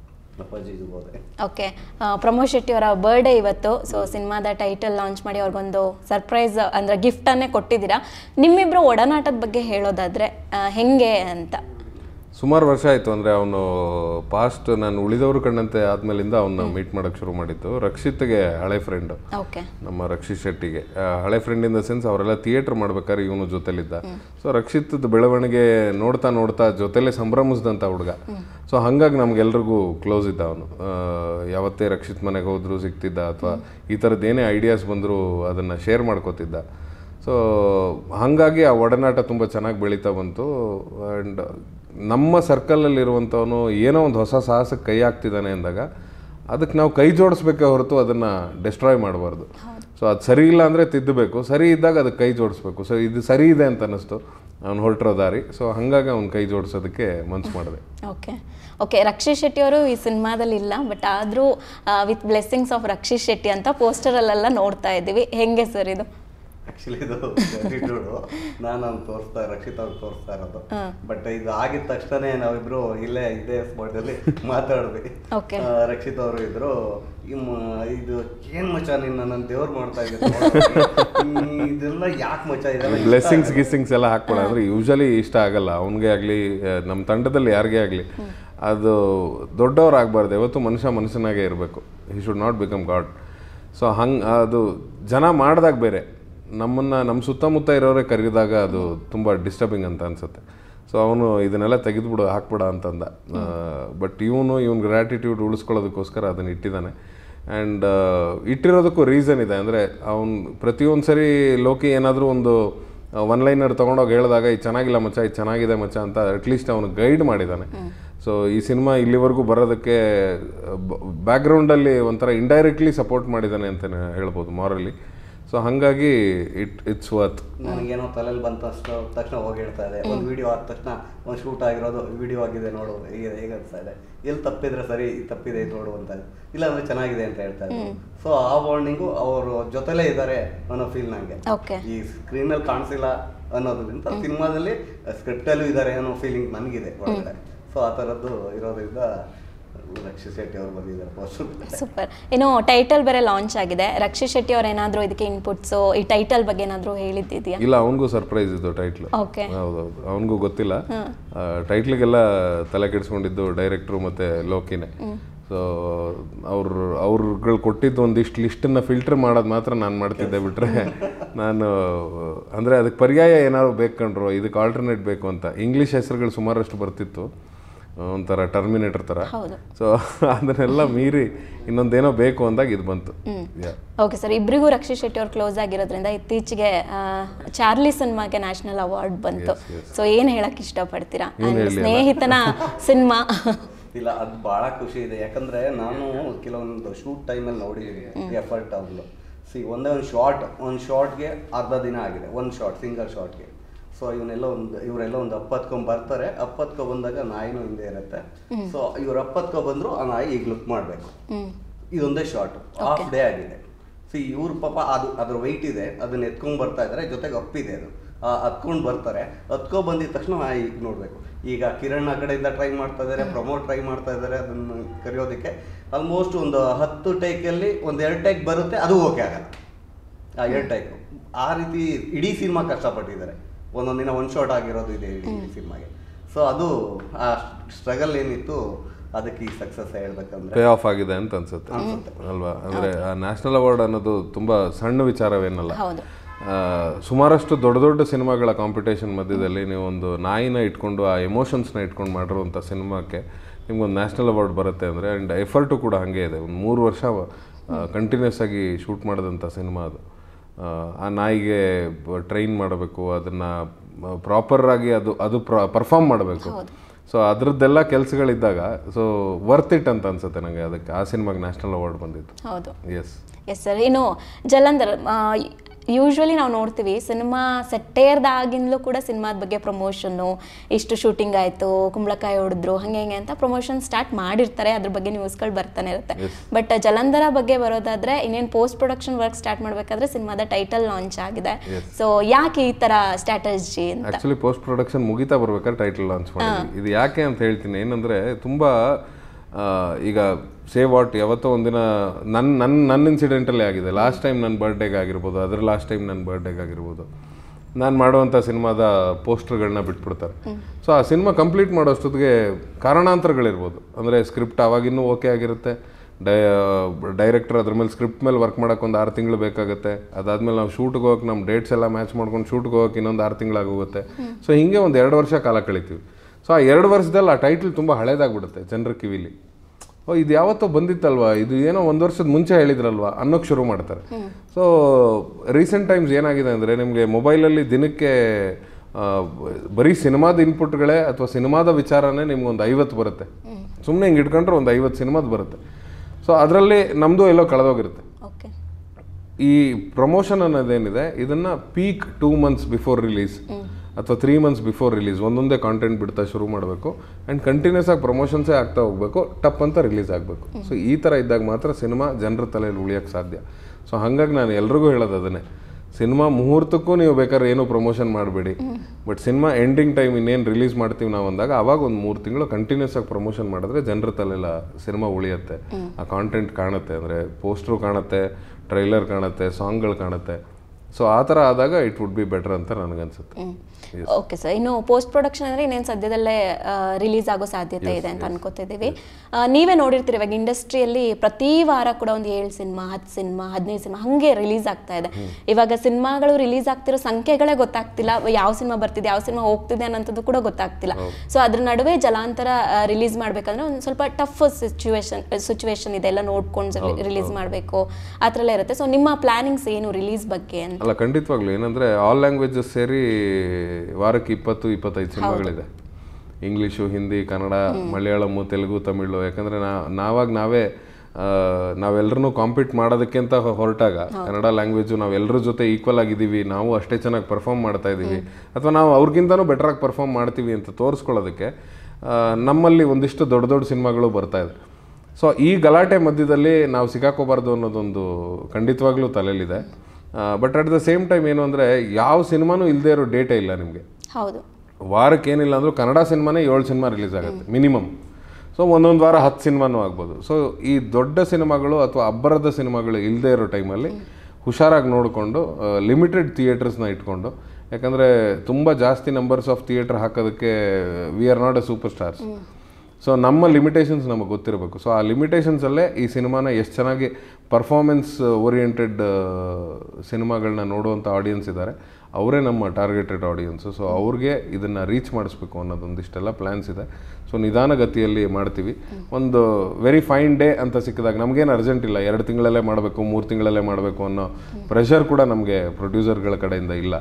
ಓಕೆ, ಪ್ರಮೋದ್ ಶೆಟ್ಟಿ ಅವರ ಬರ್ಡೇ ಇವತ್ತು. ಸೊ ಸಿನಿಮಾದ ಟೈಟಲ್ ಲಾಂಚ್ ಮಾಡಿ ಅವ್ರಿಗೊಂದು ಸರ್ಪ್ರೈಸ್ ಅಂದರೆ ಗಿಫ್ಟನ್ನೇ ಕೊಟ್ಟಿದ್ದೀರಾ. ನಿಮ್ಮಿಬ್ಬರು ಒಡನಾಟದ ಬಗ್ಗೆ ಹೇಳೋದಾದರೆ ಹೆಂಗೆ ಅಂತ? ಸುಮಾರು ವರ್ಷ ಆಯಿತು. ಅಂದರೆ ಅವನು ಪಾಸ್ಟ್ ನಾನು ಉಳಿದವರು ಕಂಡಂತೆ ಆದಮೇಲಿಂದ ಅವನ್ನ ಮೀಟ್ ಮಾಡೋಕ್ಕೆ ಶುರು ಮಾಡಿತ್ತು. ರಕ್ಷಿತ್ಗೆ ಹಳೆ ಫ್ರೆಂಡು, ನಮ್ಮ ರಕ್ಷಿತ್ ಶೆಟ್ಟಿಗೆ ಹಳೆ ಫ್ರೆಂಡ್ ಇನ್ ದ ಸೆನ್ಸ್ ಅವರೆಲ್ಲ ಥಿಯೇಟ್ರ್ ಮಾಡ್ಬೇಕಾದ್ರೆ ಇವನು ಜೊತೆಲಿದ್ದ. ಸೊ ರಕ್ಷಿತ್ದ ಬೆಳವಣಿಗೆ ನೋಡ್ತಾ ನೋಡ್ತಾ ಜೊತೆಲೇ ಸಂಭ್ರಮಿಸಿದಂಥ ಹುಡುಗ. ಸೊ ಹಾಗಾಗಿ ನಮಗೆಲ್ರಿಗೂ ಕ್ಲೋಸ್ ಇದ್ದ ಅವನು. ಯಾವತ್ತೇ ರಕ್ಷಿತ್ ಮನೆಗೆ ಹೋದರೂ ಸಿಗ್ತಿದ್ದ, ಅಥವಾ ಈ ಥರದ್ದು ಏನೇ ಐಡಿಯಾಸ್ ಬಂದರೂ ಅದನ್ನು ಶೇರ್ ಮಾಡ್ಕೋತಿದ್ದ. ಸೊ ಹಾಗಾಗಿ ಆ ಒಡನಾಟ ತುಂಬ ಚೆನ್ನಾಗಿ ಬೆಳೀತಾ ಬಂತು. ಆ್ಯಂಡ್ ನಮ್ಮ ಸರ್ಕಲಲ್ಲಿರುವಂಥವನು ಏನೋ ಒಂದು ಹೊಸ ಸಾಹಸಕ್ಕೆ ಕೈ ಹಾಕ್ತಿದ್ದಾನೆ ಅಂದಾಗ ಅದಕ್ಕೆ ನಾವು ಕೈ ಜೋಡಿಸ್ಬೇಕೇ ಹೊರತು ಅದನ್ನು ಡಿಸ್ಟ್ರಾಯ್ ಮಾಡಬಾರ್ದು. ಸೊ ಅದು ಸರಿ ಇಲ್ಲ ಅಂದರೆ ತಿದ್ದಬೇಕು, ಸರಿ ಇದ್ದಾಗ ಅದಕ್ಕೆ ಕೈ ಜೋಡಿಸ್ಬೇಕು. ಸೊ ಇದು ಸರಿ ಇದೆ ಅಂತ ಅನ್ನಿಸ್ತು ಅವ್ನು ಹೊರಟಿರೋ ದಾರಿ. ಸೊ ಹಾಗಾಗಿ ಅವ್ನು ಕೈ ಜೋಡಿಸೋದಕ್ಕೆ ಮನ್ಸು ಮಾಡಿದೆ. ಓಕೆ ಓಕೆ ರಕ್ಷಿತ್ ಶೆಟ್ಟಿ ಅವರು ಈ ಸಿನಿಮಾದಲ್ಲಿ ಇಲ್ಲ, ಬಟ್ ಆದರೂ with blessings of Rakshit Shetty ಅಂತ ಪೋಸ್ಟರಲ್ಲೆಲ್ಲ ನೋಡ್ತಾ ಇದ್ದೀವಿ. ಹೆಂಗೆ ಸರ್ ಇದು? ಆ್ಯಕ್ಚುಲಿ ಇದು ಗ್ರ್ಯಾಟಿಟ್ಯೂಡು ನಾನು ಅವ್ನು ತೋರಿಸ್ತಾ ರಕ್ಷಿತ್ ಅವ್ರು ತೋರಿಸ್ತಾ ಇರೋದು. ಬಟ್ ಇದು ಆಗಿದ ತಕ್ಷಣ ನಾವಿಬ್ರು ಇಲ್ಲೇ ಇದೇ ಸ್ಪಾಟಲ್ಲಿ ಮಾತಾಡಿದ್ವಿ. ರಕ್ಷಿತ್ ಅವರು ಇದ್ರು, ಇದು ಏನ್ ಮಚ್ಚ ನೀನು ನನ್ನ ದೇವ್ರು ಮಾಡ್ತಾ ಇದ್ದೀನಿ, ಇದೆಲ್ಲ ಯಾಕೆ ಮಚ್ಚ ಇದೆಲ್ಲ ಬ್ಲೆಸ್ಸಿಂಗ್ಸ್ ಗಿಸ್ಸಿಂಗ್ಸ್ ಎಲ್ಲ ಹಾಕ್ಬೇಡ ಅಂದ್ರೆ ಯೂಶಲಿ ಇಷ್ಟ ಆಗಲ್ಲ ಅವನಿಗೆ ಆಗಲಿ ನಮ್ಮ ತಂಡದಲ್ಲಿ ಯಾರಿಗೇ ಆಗಲಿ. ಅದು ದೊಡ್ಡವ್ರಾಗಬಾರ್ದು, ಯಾವತ್ತು ಮನುಷ್ಯ ಮನುಷ್ಯನಾಗೇ ಇರಬೇಕು. He should not become god. So ಹಂಗೆ ಅದು ಜನ ಮಾಡಿದಾಗ ಬೇರೆ, ನಮ್ಮನ್ನು ನಮ್ಮ ಸುತ್ತಮುತ್ತ ಇರೋರೇ ಕರೆದಾಗ ಅದು ತುಂಬ ಡಿಸ್ಟರ್ಬಿಂಗ್ ಅಂತ ಅನಿಸುತ್ತೆ. ಸೊ ಅವನು ಇದನ್ನೆಲ್ಲ ತೆಗೆದುಬಿಡು ಹಾಕ್ಬಿಡ ಅಂತಂದ. ಬಟ್ ಇವನು ಇವನು ಗ್ರ್ಯಾಟಿಟ್ಯೂಡ್ ಉಳಿಸ್ಕೊಳ್ಳೋದಕ್ಕೋಸ್ಕರ ಅದನ್ನು ಇಟ್ಟಿದ್ದಾನೆ. ಆ್ಯಂಡ್ ಇಟ್ಟಿರೋದಕ್ಕೂ ರೀಸನ್ ಇದೆ. ಅಂದರೆ ಅವನು ಪ್ರತಿಯೊಂದು ಸರಿ ಲೋಕಿ ಏನಾದರೂ ಒಂದು ಒನ್ ಲೈನರ್ ತೊಗೊಂಡೋಗಿ ಹೇಳಿದಾಗ ಇದು ಚೆನ್ನಾಗಿಲ್ಲ ಮಚ್ಚ, ಇದು ಚೆನ್ನಾಗಿದೆ ಮಚ್ಚ ಅಂತ ಅಟ್ಲೀಸ್ಟ್ ಅವನು ಗೈಡ್ ಮಾಡಿದ್ದಾನೆ. ಸೊ ಈ ಸಿನಿಮಾ ಇಲ್ಲಿವರೆಗೂ ಬರೋದಕ್ಕೆ ಬ್ಯಾಕ್ಗ್ರೌಂಡಲ್ಲಿ ಒಂಥರ ಇಂಡೈರೆಕ್ಟ್ಲಿ ಸಪೋರ್ಟ್ ಮಾಡಿದ್ದಾನೆ ಅಂತಲೇ ಹೇಳ್ಬೋದು ಮಾರಲಿ. ಸೊ ಹಾಗಾಗಿ ಇಟ್ ಇಟ್ಸ್ ವರ್ತ್. ನನಗೇನೋ ತಲೆಯಲ್ಲಿ ಬಂದ ತಕ್ಷಣ ತಕ್ಷಣ ಹೋಗಿ ಹೇಳ್ತಾ ಇದೆ, ಒಂದು ವೀಡಿಯೋ ಆದ ತಕ್ಷಣ ಒಂದು ಶೂಟ್ ಆಗಿರೋದು ವಿಡಿಯೋ ಆಗಿದೆ ನೋಡು, ಹೇಗೆ ಹೇಗೆ ಅನಿಸ್ತಾ ಇದೆ, ಎಲ್ಲಿ ತಪ್ಪಿದ್ರೆ ಸರಿ ತಪ್ಪಿದೆ ನೋಡು ಅಂತ, ಇಲ್ಲ ಅಂದರೆ ಚೆನ್ನಾಗಿದೆ ಅಂತ ಹೇಳ್ತಾ ಇದ್ರು. ಸೊ ಆ ಬಾಂಡಿಂಗು ಅವರು ಜೊತೆಲೇ ಇದ್ದಾರೆ ಅನ್ನೋ ಫೀಲ್ ನನಗೆ. ಈ ಸ್ಕ್ರೀನಲ್ಲಿ ಕಾಣಿಸಿಲ್ಲ ಅನ್ನೋದ್ರಿಂದ ಸಿನಿಮಾದಲ್ಲಿ ಸ್ಕ್ರಿಪ್ಟಲ್ಲೂ ಇದ್ದಾರೆ ಅನ್ನೋ ಫೀಲಿಂಗ್ ನನಗಿದೆ ಒಳಗಡೆ. ಸೊ ಆ ಥರದ್ದು ಇರೋದ್ರಿಂದ ರಕ್ಷಿತ್ ಶೆಟ್ಟಿ ಅವ್ರು ಬಂದಿದ್ದಾರೆ ಪೋಸ್ಟರ್. ಸೂಪರ್. ಇನ್ನು ಟೈಟಲ್ ಬೇರೆ ಲಾಂಚ್ ಆಗಿದೆ. ರಕ್ಷಿತ್ ಶೆಟ್ಟಿ ಅವ್ರು ಏನಾದರೂ ಇದಕ್ಕೆ ಇನ್ಪುಟ್ಸು ಈ ಟೈಟಲ್ ಬಗ್ಗೆ ಏನಾದರೂ ಹೇಳಿದ್ದಿದೆಯಾ? ಇಲ್ಲ, ಅವನಿಗೂ ಸರ್ಪ್ರೈಸ್ ಇದು ಟೈಟ್ಲ್. ಓಕೆ. ಹೌದೌದು, ಅವನಿಗೂ ಗೊತ್ತಿಲ್ಲ. ಟೈಟ್ಲಿಗೆಲ್ಲ ತಲೆ ಕೆಡಿಸ್ಕೊಂಡಿದ್ದು ಡೈರೆಕ್ಟ್ರು ಮತ್ತು ಲೋಕಿನೇ. ಸೊ ಅವ್ರು ಅವ್ರುಗಳು ಕೊಟ್ಟಿದ್ದು ಒಂದಿಷ್ಟು ಲಿಸ್ಟನ್ನು ಫಿಲ್ಟರ್ ಮಾಡೋದು ಮಾತ್ರ ನಾನು ಮಾಡ್ತಿದ್ದೆ, ಬಿಟ್ಟರೆ ನಾನು ಅಂದರೆ ಅದಕ್ಕೆ ಪರ್ಯಾಯ ಏನಾದ್ರು ಬೇಕಂಡ್ರು, ಇದಕ್ಕೆ ಆಲ್ಟರ್ನೇಟ್ ಬೇಕು ಅಂತ ಇಂಗ್ಲೀಷ್ ಹೆಸರುಗಳು ಸುಮಾರಷ್ಟು ಬರ್ತಿತ್ತು, ಒಂಥರ ಟರ್ಮಿನೇಟರ್ ಥರ. ಸೊ ಅದನ್ನೆಲ್ಲ ಮೀರಿ ಇನ್ನೊಂದೇನೋ ಬೇಕು ಅಂದಾಗ ಇದು ಬಂತು. ಓಕೆ ಸರ್, ಇಬ್ಬರಿಗೂ ರಕ್ಷಿತ್ ಶೆಟ್ಟಿ ಅವ್ರು ಕ್ಲೋಸ್ ಆಗಿರೋದ್ರಿಂದ ಇತ್ತೀಚೆಗೆ ಚಾರ್ಲಿ ಸಿನಿಮಾಗೆ ನ್ಯಾಷನಲ್ ಅವಾರ್ಡ್ ಬಂತು. ಸೊ ಏನು ಹೇಳಕ್ ಇಷ್ಟಪಡ್ತೀರಾ? ಸ್ನೇಹಿತನ ಸಿನಿಮಾ. ಇಲ್ಲ, ಅದು ಭಾಳ ಖುಷಿ ಇದೆ. ಯಾಕಂದರೆ ನಾನು ಕೆಲವೊಂದು ಶೂಟ್ ಟೈಮಲ್ಲಿ ನೋಡಿದ್ದೀನಿ ಎಫರ್ಟ್ ಅವ್ರದ್ದು. ಸಿ ಒಂದೇ ಒಂದು ಶಾರ್ಟ್ ಒಂದು ಶಾರ್ಟ್ಗೆ ಅರ್ಧ ದಿನ ಆಗಿದೆ, ಒಂದು ಶಾರ್ಟ್ ಸಿಂಗಲ್ ಶಾರ್ಟ್ಗೆ. ಸೊ ಇವನ್ನೆಲ್ಲ ಒಂದು ಇವರೆಲ್ಲ ಒಂದು ಅಪ್ಪತ್ಕೊಂಡ್ ಬರ್ತಾರೆ, ಅಪ್ಪತ್ಕೊ ಬಂದಾಗ ನಾಯಿನೂ ಹಿಂದೆ ಇರುತ್ತೆ. ಸೊ ಇವ್ರು ಅಪ್ಪತ್ಕೊ ಬಂದ್ರು, ಆ ನಾಯಿ ಈಗ ಲುಕ್ ಮಾಡಬೇಕು. ಇದೊಂದೇ ಶಾರ್ಟ್ ಹಾಫ್ ಡೇ ಆಗಿದೆ. ಸಿ ಇವ್ರ ಪಾಪ ಅದು ಅದ್ರ ವೆಯ್ಟ್ ಇದೆ, ಅದನ್ನ ಎತ್ಕೊಂಡ್ ಬರ್ತಾ ಇದ್ದಾರೆ, ಜೊತೆಗೆ ಅಪ್ಪಿದೆ ಅದು ಹತ್ಕೊಂಡು ಬರ್ತಾರೆ. ಹತ್ಕೊ ಬಂದಿದ ತಕ್ಷಣ ನಾಯಿ ಈಗ ನೋಡಬೇಕು. ಈಗ ಕಿರಣ್ ಆ ಕಡೆಯಿಂದ ಟ್ರೈ ಮಾಡ್ತಾ ಇದ್ದಾರೆ, ಪ್ರಮೋಟ್ ಟ್ರೈ ಮಾಡ್ತಾ ಇದ್ದಾರೆ ಅದನ್ನು ಕರೆಯೋದಕ್ಕೆ. ಆಲ್ಮೋಸ್ಟ್ ಒಂದು ಹತ್ತು ಟೇಕಲ್ಲಿ ಒಂದು ಎರಡು ಟೇಕ್ ಬರುತ್ತೆ, ಅದು ಓಕೆ ಆಗಲ್ಲ ಆ ಎರಡು ಟೇಕು. ಆ ರೀತಿ ಇಡೀ ಸಿನಿಮಾ ಕಷ್ಟಪಟ್ಟಿದ್ದಾರೆ. ಒಂದೊಂದು ದಿನ ಒನ್ ಶಾಟ್ ಆಗಿರೋದು ಇದೆ ಇಡೀ ಸಿನಿಮಾಗೆ. ಸೊ ಅದು ಆ ಸ್ಟ್ರಗಲ್ ಏನಿತ್ತು ಅದಕ್ಕೆ ಈ ಸಕ್ಸಸ್ ಹೇಳ್ಬೇಕಂದ್ರೆ ಪೇ ಆಫ್ ಆಗಿದೆ ಅಂತ ಅನ್ಸುತ್ತೆ ಅಲ್ವಾ? ಅಂದರೆ ನ್ಯಾಷನಲ್ ಅವಾರ್ಡ್ ಅನ್ನೋದು ತುಂಬ ಸಣ್ಣ ವಿಚಾರವೇನಲ್ಲ. ಸುಮಾರಷ್ಟು ದೊಡ್ಡ ದೊಡ್ಡ ಸಿನಿಮಾಗಳ ಕಾಂಪಿಟೇಷನ್ ಮಧ್ಯದಲ್ಲಿ ನೀವು ಒಂದು ನಾಯಿನ ಇಟ್ಕೊಂಡು ಆ ಎಮೋಷನ್ಸ್ನ ಇಟ್ಕೊಂಡು ಮಾಡಿರುವಂಥ ಸಿನಿಮಾಕ್ಕೆ ನಿಮ್ಗೊಂದು ನ್ಯಾಷನಲ್ ಅವಾರ್ಡ್ ಬರುತ್ತೆ ಅಂದರೆ, ಆ್ಯಂಡ್ ಎಫರ್ಟು ಕೂಡ ಹಾಗೆ ಇದೆ. ಒಂದು ಮೂರು ವರ್ಷ ಕಂಟಿನ್ಯೂಸ್ ಆಗಿ ಶೂಟ್ ಮಾಡಿದಂಥ ಸಿನಿಮಾ ಅದು. ಆ ನಾಯಿಗೆ ಟ್ರೈನ್ ಮಾಡಬೇಕು, ಅದನ್ನು ಪ್ರಾಪರಾಗಿ ಅದು ಅದು ಪರ್ಫಾರ್ಮ್ ಮಾಡಬೇಕು. ಸೊ ಅದರದ್ದೆಲ್ಲ ಕೆಲಸಗಳಿದ್ದಾಗ ಸೊ ವರ್ತ್ ಇಟ್ ಅಂತ ಅನ್ಸುತ್ತೆ ನನಗೆ. ಅದಕ್ಕೆ ಆ ಸಿನಿಮಾಗೆ ನ್ಯಾಷನಲ್ ಅವಾರ್ಡ್ ಬಂದಿತ್ತು. ಹೌದು, ಎಸ್ ಎಸ್ ಸರ್. ಇನ್ನು ಜಲಂಧರ್, ಯೂಶ್ವಲಿ ನಾವು ನೋಡ್ತೀವಿ ಸಿನಿಮಾ ಸೆಟ್ಟೇರ್ದಾಗಿಂದಲೂ ಕೂಡ ಸಿನಿಮಾದ ಬಗ್ಗೆ ಪ್ರಮೋಷನ್ನು, ಇಷ್ಟು ಶೂಟಿಂಗ್ ಆಯಿತು, ಕುಂಬಳಕಾಯಿ ಹೊಡೆದ್ರು, ಹಾಗೆ ಹಿಂಗೆ ಅಂತ ಪ್ರಮೋಷನ್ ಸ್ಟಾರ್ಟ್ ಮಾಡಿರ್ತಾರೆ. ಅದ್ರ ಬಗ್ಗೆ ನ್ಯೂಸ್ಗಳು ಬರ್ತಾನೆ ಇರುತ್ತೆ. ಬಟ್ ಜಲಂಧರ ಬಗ್ಗೆ ಬರೋದಾದ್ರೆ ಇನ್ನೇನು ಪೋಸ್ಟ್ ಪ್ರೊಡಕ್ಷನ್ ವರ್ಕ್ ಸ್ಟಾರ್ಟ್ ಮಾಡಬೇಕಾದ್ರೆ ಸಿನಿಮಾದ ಟೈಟಲ್ ಲಾಂಚ್ ಆಗಿದೆ. ಸೊ ಯಾಕೆ ಈ ಥರ ಸ್ಟ್ರಾಟಜಿ ಅಂತ? ಆ್ಯಕ್ಚುಲಿ ಪೋಸ್ಟ್ ಪ್ರೊಡಕ್ಷನ್ ಮುಗಿತಾ ಬರ್ಬೇಕಾದ್ರೆ ಟೈಟಲ್ ಲಾಂಚ್ ಮಾಡಿದ್ವಿ. ಇದು ಯಾಕೆ ಅಂತ ಹೇಳ್ತೀನಿ. ಏನಂದರೆ ತುಂಬ ಈಗ ಸೇ ವಾಟ್ ಯಾವತ್ತೋ ಒಂದಿನ ನನ್ನ ನನ್ನ ನನ್ನ ಇನ್ಸಿಡೆಂಟಲ್ಲೇ ಆಗಿದೆ. ಲಾಸ್ಟ್ ಟೈಮ್ ನನ್ನ ಬರ್ಡೇಗೆ ಆಗಿರ್ಬೋದು, ಅದ್ರ ಲಾಸ್ಟ್ ಟೈಮ್ ನನ್ನ ಬರ್ಡೇಗೆ ಆಗಿರ್ಬೋದು, ನಾನು ಮಾಡುವಂಥ ಸಿನಿಮಾದ ಪೋಸ್ಟರ್ಗಳನ್ನ ಬಿಟ್ಬಿಡ್ತಾರೆ. ಸೊ ಆ ಸಿನಿಮಾ ಕಂಪ್ಲೀಟ್ ಮಾಡೋಷ್ಟೊತ್ತಿಗೆ ಕಾರಣಾಂತರಗಳಿರ್ಬೋದು. ಅಂದರೆ ಸ್ಕ್ರಿಪ್ಟ್ ಆವಾಗಿನ್ನೂ ಓಕೆ ಆಗಿರುತ್ತೆ, ಡೈ ಡೈರೆಕ್ಟರ್ ಅದ್ರ ಮೇಲೆ ಸ್ಕ್ರಿಪ್ಟ್ ಮೇಲೆ ವರ್ಕ್ ಮಾಡೋಕೆ ಒಂದು ಆರು ತಿಂಗಳು ಬೇಕಾಗುತ್ತೆ. ಅದಾದಮೇಲೆ ನಾವು ಶೂಟ್ಗೆ ಹೋಗಕ್ಕೆ ನಮ್ಮ ಡೇಟ್ಸ್ ಎಲ್ಲ ಮ್ಯಾಚ್ ಮಾಡ್ಕೊಂಡು ಶೂಟ್ಗೆ ಹೋಗಕ್ಕೆ ಇನ್ನೊಂದು ಆರು ತಿಂಗಳಾಗೋಗುತ್ತೆ. ಸೊ ಹೀಗೆ ಒಂದು ಎರಡು ವರ್ಷ ಕಾಲ ಕಳಿತೀವಿ. ಸೊ ಆ ಎರಡು ವರ್ಷದಲ್ಲಿ ಆ ಟೈಟ್ಲ್ ತುಂಬ ಹಳೇದಾಗ್ಬಿಡುತ್ತೆ ಜನರ ಕಿವಿಲಿ. ಓ ಇದು ಯಾವತ್ತೋ ಬಂದಿತ್ತಲ್ವಾ, ಇದು ಏನೋ ಒಂದು ವರ್ಷದ ಮುಂಚೆ ಹೇಳಿದ್ರಲ್ವಾ ಅನ್ನೋಕ್ಕೆ ಶುರು ಮಾಡ್ತಾರೆ. ಸೊ ರೀಸೆಂಟ್ ಟೈಮ್ಸ್ ಏನಾಗಿದೆ ಅಂದರೆ, ನಿಮಗೆ ಮೊಬೈಲಲ್ಲಿ ದಿನಕ್ಕೆ ಬರೀ ಸಿನಿಮಾದ ಇನ್ಪುಟ್ಗಳೇ ಅಥವಾ ಸಿನಿಮಾದ ವಿಚಾರನೇ ನಿಮ್ಗೊಂದು ಐವತ್ತು ಬರುತ್ತೆ. ಸುಮ್ಮನೆ ಹಿಂಗೆ ಇಟ್ಕೊಂಡ್ರೆ ಒಂದು ಐವತ್ತು ಸಿನಿಮಾದ ಬರುತ್ತೆ. ಸೊ ಅದರಲ್ಲಿ ನಮ್ಮದು ಎಲ್ಲೋ ಕಳೆದೋಗಿರುತ್ತೆ. ಈ ಪ್ರಮೋಷನ್ ಅನ್ನೋದೇನಿದೆ, ಇದನ್ನು peak two months before release ಅಥವಾ ತ್ರೀ ಮಂತ್ಸ್ ಬಿಫೋರ್ ರಿಲೀಸ್ ಒಂದೊಂದೇ ಕಾಂಟೆಂಟ್ ಬಿಡ್ತಾ ಶುರು ಮಾಡಬೇಕು. ಆ್ಯಂಡ್ ಕಂಟಿನ್ಯೂಸ್ ಆಗಿ ಪ್ರಮೋಷನ್ಸೇ ಆಗ್ತಾ ಹೋಗಬೇಕು, ಟಪ್ ಅಂತ ರಿಲೀಸ್ ಆಗಬೇಕು. ಸೊ ಈ ಥರ ಇದ್ದಾಗ ಮಾತ್ರ ಸಿನಿಮಾ ಜನರ ತಲೆಯಲ್ಲಿ ಉಳಿಯೋಕ್ಕೆ ಸಾಧ್ಯ. ಸೊ ಹಾಗಾಗಿ ನಾನು ಎಲ್ರಿಗೂ ಹೇಳೋದು ಅದನ್ನೇ, ಸಿನಿಮಾ ಮುಹೂರ್ತಕ್ಕೂ ನೀವು ಬೇಕಾದ್ರೆ ಏನೂ ಪ್ರಮೋಷನ್ ಮಾಡಬೇಡಿ. ಬಟ್ ಸಿನಿಮಾ ಎಂಡಿಂಗ್ ಟೈಮ್ ಇನ್ನೇನು ರಿಲೀಸ್ ಮಾಡ್ತೀವಿ ನಾವು ಅಂದಾಗ ಅವಾಗ ಒಂದು ಮೂರು ತಿಂಗಳು ಕಂಟಿನ್ಯೂಸ್ ಆಗಿ ಪ್ರಮೋಷನ್ ಮಾಡಿದ್ರೆ ಜನರ ತಲೆಲ್ಲ ಸಿನಿಮಾ ಉಳಿಯುತ್ತೆ. ಆ ಕಾಂಟೆಂಟ್ ಕಾಣುತ್ತೆ, ಅಂದರೆ ಪೋಸ್ಟ್ರು ಕಾಣುತ್ತೆ, ಟ್ರೈಲರ್ ಕಾಣುತ್ತೆ, ಸಾಂಗ್ಗಳು ಕಾಣುತ್ತೆ. ಸೊ ಆ ಥರ ಆದಾಗ ಇಟ್ ವುಡ್ ಬಿ ಬೆಟರ್ ಅಂತ ನನಗನ್ಸುತ್ತೆ. Okay sir. ಇನ್ನು ಪೋಸ್ಟ್ ಪ್ರೊಡಕ್ಷನ್ ಅಂದರೆ ಇನ್ನೇನು ಸದ್ಯದಲ್ಲೇ ರಿಲೀಸ್ ಆಗೋ ಸಾಧ್ಯತೆ ಇದೆ ಅಂತ ಅನ್ಕೋತಿದ್ದೀವಿ. ನೀವೇ ನೋಡಿರ್ತೀರಿ ಇವಾಗ ಇಂಡಸ್ಟ್ರಿಯಲ್ಲಿ ಪ್ರತಿ ವಾರ ಕೂಡ ಒಂದು ಏಳು ಸಿನಿಮಾ, ಹತ್ತು ಸಿನಿಮಾ, ಹದಿನೈದು ಸಿನಿಮಾ ಹಾಗೆ ರಿಲೀಸ್ ಆಗ್ತಾ ಇದೆ. ಇವಾಗ ಸಿನಿಮಾಗಳು ರಿಲೀಸ್ ಆಗ್ತಿರೋ ಸಂಖ್ಯೆಗಳೇ ಗೊತ್ತಾಗ್ತಿಲ್ಲ, ಯಾವ ಸಿನಿಮಾ ಬರ್ತಿದೆ, ಯಾವ ಸಿನಿಮಾ ಹೋಗ್ತಿದೆ ಅನ್ನೋಂಥದ್ದು ಕೂಡ ಗೊತ್ತಾಗ್ತಿಲ್ಲ. ಸೊ ಅದ್ರ ನಡುವೆ ಜಲಾಂತರ ರಿಲೀಸ್ ಮಾಡಬೇಕಂದ್ರೆ ಒಂದು ಸ್ವಲ್ಪ ಟಫ್ ಸಿಚುವೇಶನ್ ಸಿಚುವೇಶನ್ ಇದೆ, ಎಲ್ಲ ನೋಡ್ಕೊಂಡು ರಿಲೀಸ್ ಮಾಡಬೇಕು ಆ ಥರ ಎಲ್ಲ ಇರುತ್ತೆ. ಸೊ ನಿಮ್ಮ ಪ್ಲಾನಿಂಗ್ಸ್ ಏನು ರಿಲೀಸ್ ಬಗ್ಗೆ ಅಂತ? ಅಲ್ಲ, ಖಂಡಿತವಾಗ್ಲೂ ಏನಂದರೆ ಆಲ್ ಲ್ಯಾಂಗ್ವೇಜಸ್ ಸೇರಿ ವಾರಕ್ಕೆ ಇಪ್ಪತ್ತು ಇಪ್ಪತ್ತೈದು ಸಿನಿಮಾಗಳಿದೆ. ಇಂಗ್ಲೀಷು, ಹಿಂದಿ, ಕನ್ನಡ, ಮಲಯಾಳಮು, ತೆಲುಗು, ತಮಿಳು. ಯಾಕಂದರೆ ನಾ ನಾವಾಗ ನಾವೇ ನಾವೆಲ್ಲರೂ ಕಾಂಪೀಟ್ ಮಾಡೋದಕ್ಕೆ ಅಂತ ಹೊರಟಾಗ ಕನ್ನಡ ಲ್ಯಾಂಗ್ವೇಜು ನಾವೆಲ್ಲರ ಜೊತೆ ಈಕ್ವಲ್ ಆಗಿದ್ದೀವಿ, ನಾವು ಅಷ್ಟೇ ಚೆನ್ನಾಗಿ ಪರ್ಫಾರ್ಮ್ ಮಾಡ್ತಾ ಇದ್ದೀವಿ ಅಥವಾ ನಾವು ಅವ್ರಿಗಿಂತನೂ ಬೆಟ್ರಾಗಿ ಪರ್ಫಾರ್ಮ್ ಮಾಡ್ತೀವಿ ಅಂತ ತೋರಿಸ್ಕೊಳ್ಳೋದಕ್ಕೆ ನಮ್ಮಲ್ಲಿ ಒಂದಿಷ್ಟು ದೊಡ್ಡ ದೊಡ್ಡ ಸಿನಿಮಾಗಳು ಬರ್ತಾಯಿದೆ. ಸೊ ಈ ಗಲಾಟೆ ಮಧ್ಯದಲ್ಲಿ ನಾವು ಸಿಕ್ಕಾಕೋಬಾರ್ದು ಅನ್ನೋದೊಂದು ಖಂಡಿತವಾಗ್ಲೂ ತಲೆಯಲ್ಲಿದೆ. But at the same time ಏನು ಅಂದರೆ, ಯಾವ ಸಿನಿಮಾನೂ ಇಲ್ಲದೆ ಇರೋ ಡೇಟೇ ಇಲ್ಲ ನಿಮಗೆ. ಹೌದು, ವಾರಕ್ಕೆ ಏನಿಲ್ಲ ಅಂದರೂ ಕನ್ನಡ ಸಿನಿಮಾನೇ ಏಳು ಸಿನಿಮಾ ರಿಲೀಸ್ ಆಗುತ್ತೆ ಮಿನಿಮಮ್. ಸೊ ಸೊ ಒಂದೊಂದು ವಾರ ಹತ್ತು ಸಿನಿಮಾನೂ ಆಗ್ಬೋದು. ಸೊ ಈ ದೊಡ್ಡ ಸಿನಿಮಾಗಳು ಅಥವಾ ಅಬ್ಬರದ ಸಿನಿಮಾಗಳು ಇಲ್ಲದೆ ಇರೋ ಟೈಮಲ್ಲಿ ಹುಷಾರಾಗಿ ನೋಡಿಕೊಂಡು ಲಿಮಿಟೆಡ್ ಥಿಯೇಟರ್ಸ್ನ ಇಟ್ಕೊಂಡು, ಯಾಕಂದರೆ ತುಂಬ ಜಾಸ್ತಿ ನಂಬರ್ಸ್ ಆಫ್ ಥಿಯೇಟರ್ ಹಾಕೋದಕ್ಕೆ we are not a super stars. So ನಮ್ಮ ಲಿಮಿಟೇಷನ್ಸ್ ನಮಗೆ ಗೊತ್ತಿರಬೇಕು. ಸೊ ಆ ಲಿಮಿಟೇಷನ್ಸಲ್ಲೇ ಈ ಸಿನಿಮಾನ ಎಷ್ಟು ಚೆನ್ನಾಗಿ ಪರ್ಫಾರ್ಮೆನ್ಸ್ ಓರಿಯೆಂಟೆಡ್ ಸಿನಿಮಾಗಳನ್ನ ನೋಡುವಂಥ ಆಡಿಯನ್ಸ್ ಇದ್ದಾರೆ, ಅವರೇ ನಮ್ಮ ಟಾರ್ಗೆಟೆಡ್ ಆಡಿಯನ್ಸು. ಸೊ ಅವ್ರಿಗೆ ಇದನ್ನು ರೀಚ್ ಮಾಡಿಸ್ಬೇಕು ಅನ್ನೋದೊಂದಿಷ್ಟೆಲ್ಲ ಪ್ಲ್ಯಾನ್ಸ್ ಇದೆ. ಸೊ ನಿಧಾನಗತಿಯಲ್ಲಿ ಮಾಡ್ತೀವಿ. ಒಂದು ವೆರಿ ಫೈನ್ ಡೇ ಅಂತ ಸಿಕ್ಕಿದಾಗ ನಮಗೇನು ಅರ್ಜೆಂಟ್ ಇಲ್ಲ, ಎರಡು ತಿಂಗಳಲ್ಲೇ ಮಾಡಬೇಕು, ಮೂರು ತಿಂಗಳಲ್ಲೇ ಮಾಡಬೇಕು ಅನ್ನೋ ಪ್ರೆಷರ್ ಕೂಡ ನಮಗೆ ಪ್ರೊಡ್ಯೂಸರ್ಗಳ ಕಡೆಯಿಂದ ಇಲ್ಲ.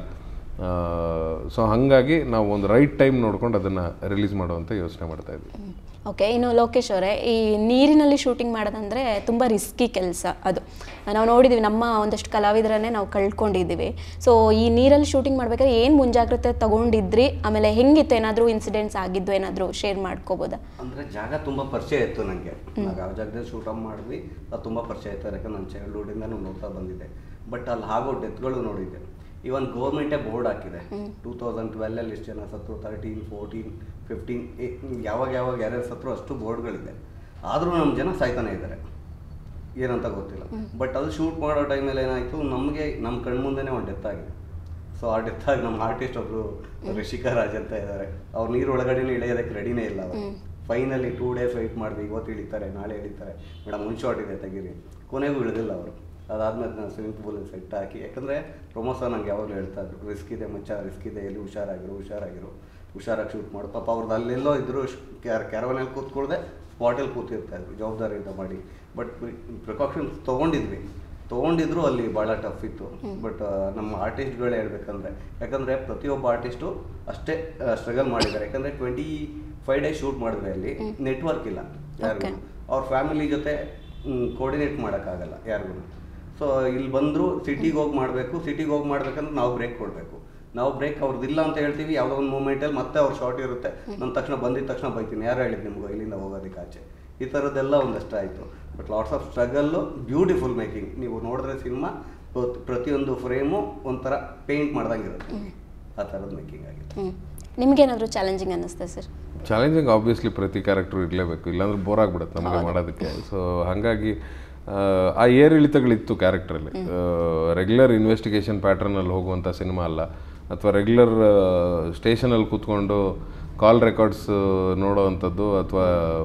ಸೊ ಹಾಗಾಗಿ ನಾವು ಒಂದು ರೈಟ್ ಟೈಮ್ ನೋಡ್ಕೊಂಡು ಅದನ್ನು ರಿಲೀಸ್ ಮಾಡುವಂಥ ಯೋಚನೆ ಮಾಡ್ತಾ ಇದ್ವಿ. ಓಕೆ, ಇನ್ನು ಲೋಕೇಶ್ ಅವರೇ, ಈ ನೀರಿನಲ್ಲಿ ಶೂಟಿಂಗ್ ಮಾಡೋದಂದರೆ ತುಂಬ ರಿಸ್ಕಿ ಕೆಲಸ. ಅದು ನಾವು ನೋಡಿದ್ದೀವಿ, ನಮ್ಮ ಒಂದಷ್ಟು ಕಲಾವಿದರನ್ನೇ ನಾವು ಕಳ್ಕೊಂಡಿದ್ದೀವಿ. ಸೊ ಈ ನೀರಲ್ಲಿ ಶೂಟಿಂಗ್ ಮಾಡ್ಬೇಕಾದ್ರೆ ಏನು ಮುಂಜಾಗ್ರತೆ ತಗೊಂಡಿದ್ರಿ, ಆಮೇಲೆ ಹೆಂಗಿತ್ತು, ಏನಾದರೂ ಇನ್ಸಿಡೆಂಟ್ಸ್ ಆಗಿದ್ದು ಏನಾದರೂ ಶೇರ್ ಮಾಡ್ಕೋಬೋದಾ? ಅಂದರೆ ಜಾಗ ತುಂಬ ಪರಿಚಯ ಇತ್ತು ನನಗೆ. ನಾವು ಯಾವ ಜಾಗದಲ್ಲಿ ಶೂಟ್ ಮಾಡಿದ್ವಿ ಅದು ತುಂಬ ಪರಿಚಯ ಇತ್ತು, ಯಾಕಂದ್ರೆ ನಾನು ಚೈಲ್ಡ್ಹುಡ್ಡಿಂದನೂ ನೋಡ್ತಾ ಬಂದಿದ್ದೆ. ಬಟ್ ಅಲ್ಲಿ ಆಗೋ ಡೆತ್ಗಳು ನೋಡಿದ್ದೆ. ಇವನ್ ಗೌರ್ಮೆಂಟೇ ಬೋರ್ಡ್ ಹಾಕಿದೆ, ಟೂ ತೌಸಂಡ್ ಟ್ವೆಲ್ಲಲ್ಲಿ ಎಷ್ಟು ಜನ ಸತ್ರು, ತರ್ಟೀನ್ ಫೋರ್ಟೀನ್ ಫಿಫ್ಟೀನ್ ಯಾವಾಗ ಯಾವಾಗ ಯಾರ್ಯಾರು ಸತ್ರು ಅಷ್ಟು ಬೋರ್ಡ್ಗಳಿದೆ. ಆದರೂ ನಮ್ಮ ಜನ ಸಾಯ್ತಾನೆ ಇದ್ದಾರೆ, ಏನಂತ ಗೊತ್ತಿಲ್ಲ. ಬಟ್ ಅದು ಶೂಟ್ ಮಾಡೋ ಟೈಮಲ್ಲಿ ಏನಾಯಿತು, ನಮಗೆ ನಮ್ಮ ಕಣ್ಮುಂದೆನೇ ಒಂದು ಡೆತ್ ಆಗಿದೆ. ಸೊ ಆ ಡೆತ್ ಆಗಿ ನಮ್ಮ ಆರ್ಟಿಸ್ಟ್ ಒಬ್ಬರು ರಿಷಿಕಾ ರಾಜ್ ಅಂತ ಇದ್ದಾರೆ, ಅವ್ರು ನೀರು ಒಳಗಡೆನೇ ಇಳಿಯೋದಕ್ಕೆ ರೆಡಿನೇ ಇಲ್ಲ. ಅವರು ಫೈನಲಿ ಟೂ ಡೇಸ್ ವೆಯ್ಟ್ ಮಾಡಿದ್ವಿ, ಇವತ್ತು ಇಳಿತಾರೆ ನಾಳೆ ಇಳಿತಾರೆ, ಮೇಡಮ್ ಒಂದು ಶಾಟ್ ಇದೆ ತೆಗೀರಿ, ಕೊನೆಗೂ ಇಳಿದಿಲ್ಲ ಅವರು. ಅದಾದ್ಮೇಲೆ ನಾನು ಸ್ವಿಮ್ಮಿಂಗ್ ಪೂಲಲ್ಲಿ ಸೆಟ್ ಹಾಕಿ, ಯಾಕಂದರೆ ಪ್ರಮೋಸರ್ ನಂಗೆ ಯಾವಾಗಲೂ ಹೇಳ್ತಾ ಇದ್ರು, ರಿಸ್ಕ್ ಇದೆ ಮಚ್ಚ, ರಿಸ್ಕ್ ಇದೆ, ಎಲ್ಲಿ ಹುಷಾರಾಗಿರು ಹುಷಾರಾಗಿರು ಹುಷಾರಾಗಿ ಶೂಟ್ ಮಾಡು. ಪಾಪ ಅವ್ರದ್ದು ಅಲ್ಲೆಲ್ಲೋ ಇದ್ದರು, ಕ್ಯಾರ್ ಕ್ಯಾರವನಲ್ಲಿ ಕೂತ್ಕೊಳ್ದೆ ಸ್ಪಾಟಲ್ಲಿ ಕೂತಿರ್ತಾ ಇದ್ರು ಜವಾಬ್ದಾರಿಯಿಂದ ಮಾಡಿ. ಬಟ್ ಪ್ರಿಕಾಷನ್ಸ್ ತೊಗೊಂಡಿದ್ವಿ ತೊಗೊಂಡಿದ್ರು ಅಲ್ಲಿ ಭಾಳ ಟಫ್ ಇತ್ತು. ಬಟ್ ನಮ್ಮ ಆರ್ಟಿಸ್ಟ್ಗಳೇ ಹೇಳ್ಬೇಕಂದ್ರೆ, ಯಾಕಂದರೆ ಪ್ರತಿಯೊಬ್ಬ ಆರ್ಟಿಸ್ಟು ಅಷ್ಟೇ ಸ್ಟ್ರಗಲ್ ಮಾಡಿದ್ದಾರೆ. ಯಾಕಂದರೆ ಟ್ವೆಂಟಿ ಫೈವ್ ಡೇಸ್ ಶೂಟ್ ಮಾಡಿದ್ರೆ ಅಲ್ಲಿ ನೆಟ್ವರ್ಕ್ ಇಲ್ಲ ಯಾರಿಗೂ, ಅವ್ರ ಫ್ಯಾಮಿಲಿ ಜೊತೆ ಕೋರ್ಡಿನೇಟ್ ಮಾಡೋಕ್ಕಾಗಲ್ಲ ಯಾರಿಗೂ. ಸೊ ಇಲ್ಲಿ ಬಂದರು ಸಿಟಿಗೆ ಹೋಗಿ ಮಾಡಬೇಕು, ಸಿಟಿಗೆ ಹೋಗಿ ಮಾಡ್ಬೇಕಂದ್ರೆ ನಾವು ಬ್ರೇಕ್ ಕೊಡಬೇಕು. ನಾವು ಬ್ರೇಕ್ ಅವ್ರದ್ದಿಲ್ಲ ಅಂತ ಹೇಳ್ತೀವಿ, ಯಾವುದೋ ಒಂದು ಮೂಮೆಂಟಲ್ಲಿ ಮತ್ತೆ ಅವ್ರ ಶಾರ್ಟ್ ಇರುತ್ತೆ, ನನ್ನ ತಕ್ಷಣ ಬಂದಿದ್ದ ತಕ್ಷಣ ಬೈತೀನಿ, ಯಾರು ಹೇಳಿದ್ದು ನಿಮ್ಗೆ ಇಲ್ಲಿಂದ ಹೋಗೋದಕ್ಕೆ ಆಚೆ. ಈ ಥರದ್ದೆಲ್ಲ ಒಂದಷ್ಟು ಆಯಿತು. But lots of struggle, beautiful making. ನೀವು ನೋಡಿದ್ರೆ ಸಿನಿಮಾ ಪ್ರತಿಯೊಂದು ಫ್ರೇಮು ಒಂಥರ ಪೇಂಟ್ ಮಾಡ್ದಂಗೆ ಇರುತ್ತೆ, ಆ ಥರದ್ದು ಮೇಕಿಂಗ್ ಆಗಿದೆ. ನಿಮಗೇನಾದರೂ ಚಾಲೆಂಜಿಂಗ್ ಅನ್ನಿಸ್ತಾ ಸರ್? ಚಾಲೆಂಜಿಂಗ್ ಆಬ್ವಿಯಸ್ಲಿ ಪ್ರತಿ ಕ್ಯಾರೆಕ್ಟ್ರು ಇರಲೇಬೇಕು, ಇಲ್ಲಾಂದ್ರೆ ಬೋರ್ ಆಗಿಬಿಡುತ್ತೆ ನಮಗೆ ಮಾಡೋದಕ್ಕೆ. ಸೊ ಹಾಗಾಗಿ ಆ ಏರಿಳಿತಗಳಿತ್ತು ಕ್ಯಾರೆಕ್ಟ್ರಲ್ಲಿ. ರೆಗ್ಯುಲರ್ ಇನ್ವೆಸ್ಟಿಗೇಷನ್ ಪ್ಯಾಟ್ರನಲ್ಲಿ ಹೋಗುವಂಥ ಸಿನಿಮಾ ಅಲ್ಲ, ಅಥವಾ ರೆಗ್ಯುಲರ್ ಸ್ಟೇಷನಲ್ಲಿ ಕೂತ್ಕೊಂಡು ಕಾಲ್ ರೆಕಾರ್ಡ್ಸ್ ನೋಡೋವಂಥದ್ದು ಅಥವಾ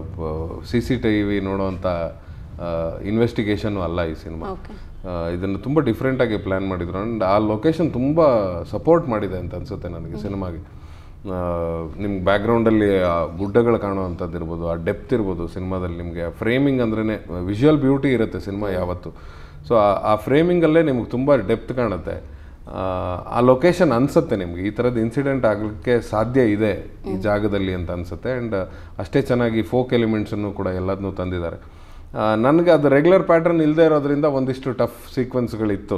ಸಿ ಸಿ ಟಿ ವಿ ನೋಡೋವಂಥ ಇನ್ವೆಸ್ಟಿಗೇಷನ್ನು ಅಲ್ಲ ಈ ಸಿನಿಮಾ. ಇದನ್ನು ತುಂಬ ಡಿಫ್ರೆಂಟಾಗಿ ಪ್ಲ್ಯಾನ್ ಮಾಡಿದ್ರು. ಆ್ಯಂಡ್ ಆ ಲೊಕೇಶನ್ ತುಂಬ ಸಪೋರ್ಟ್ ಮಾಡಿದೆ ಅಂತ ಅನಿಸುತ್ತೆ ನನಗೆ ಸಿನಿಮಾಗೆ. ನಿಮ್ಗೆ ಬ್ಯಾಕ್ಗ್ರೌಂಡಲ್ಲಿ ಆ ಗುಡ್ಡಗಳು ಕಾಣುವಂಥದ್ದು ಇರ್ಬೋದು, ಆ ಡೆಪ್ತ್ ಇರ್ಬೋದು ಸಿನಿಮಾದಲ್ಲಿ. ನಿಮಗೆ ಫ್ರೇಮಿಂಗ್ ಅಂದ್ರೇ ವಿಜುವಲ್ ಬ್ಯೂಟಿ ಇರುತ್ತೆ ಸಿನಿಮಾ ಯಾವತ್ತು. ಸೊ ಆ ಫ್ರೇಮಿಂಗಲ್ಲೇ ನಿಮ್ಗೆ ತುಂಬ ಡೆಪ್ತ್ ಕಾಣುತ್ತೆ. ಆ ಲೊಕೇಶನ್ ಅನಿಸುತ್ತೆ ನಿಮಗೆ ಈ ಥರದ್ದು ಇನ್ಸಿಡೆಂಟ್ ಆಗಲಿಕ್ಕೆ ಸಾಧ್ಯ ಇದೆ ಈ ಜಾಗದಲ್ಲಿ ಅಂತ ಅನಿಸುತ್ತೆ. ಆ್ಯಂಡ್ ಅಷ್ಟೇ ಚೆನ್ನಾಗಿ ಫೋಕ್ ಎಲಿಮೆಂಟ್ಸನ್ನು ಕೂಡ ಎಲ್ಲದನ್ನೂ ತಂದಿದ್ದಾರೆ. ನನಗೆ ಅದು ರೆಗ್ಯುಲರ್ ಪ್ಯಾಟ್ರನ್ ಇಲ್ಲದೆ ಇರೋದ್ರಿಂದ ಒಂದಿಷ್ಟು ಟಫ್ ಸೀಕ್ವೆನ್ಸ್ಗಳಿತ್ತು.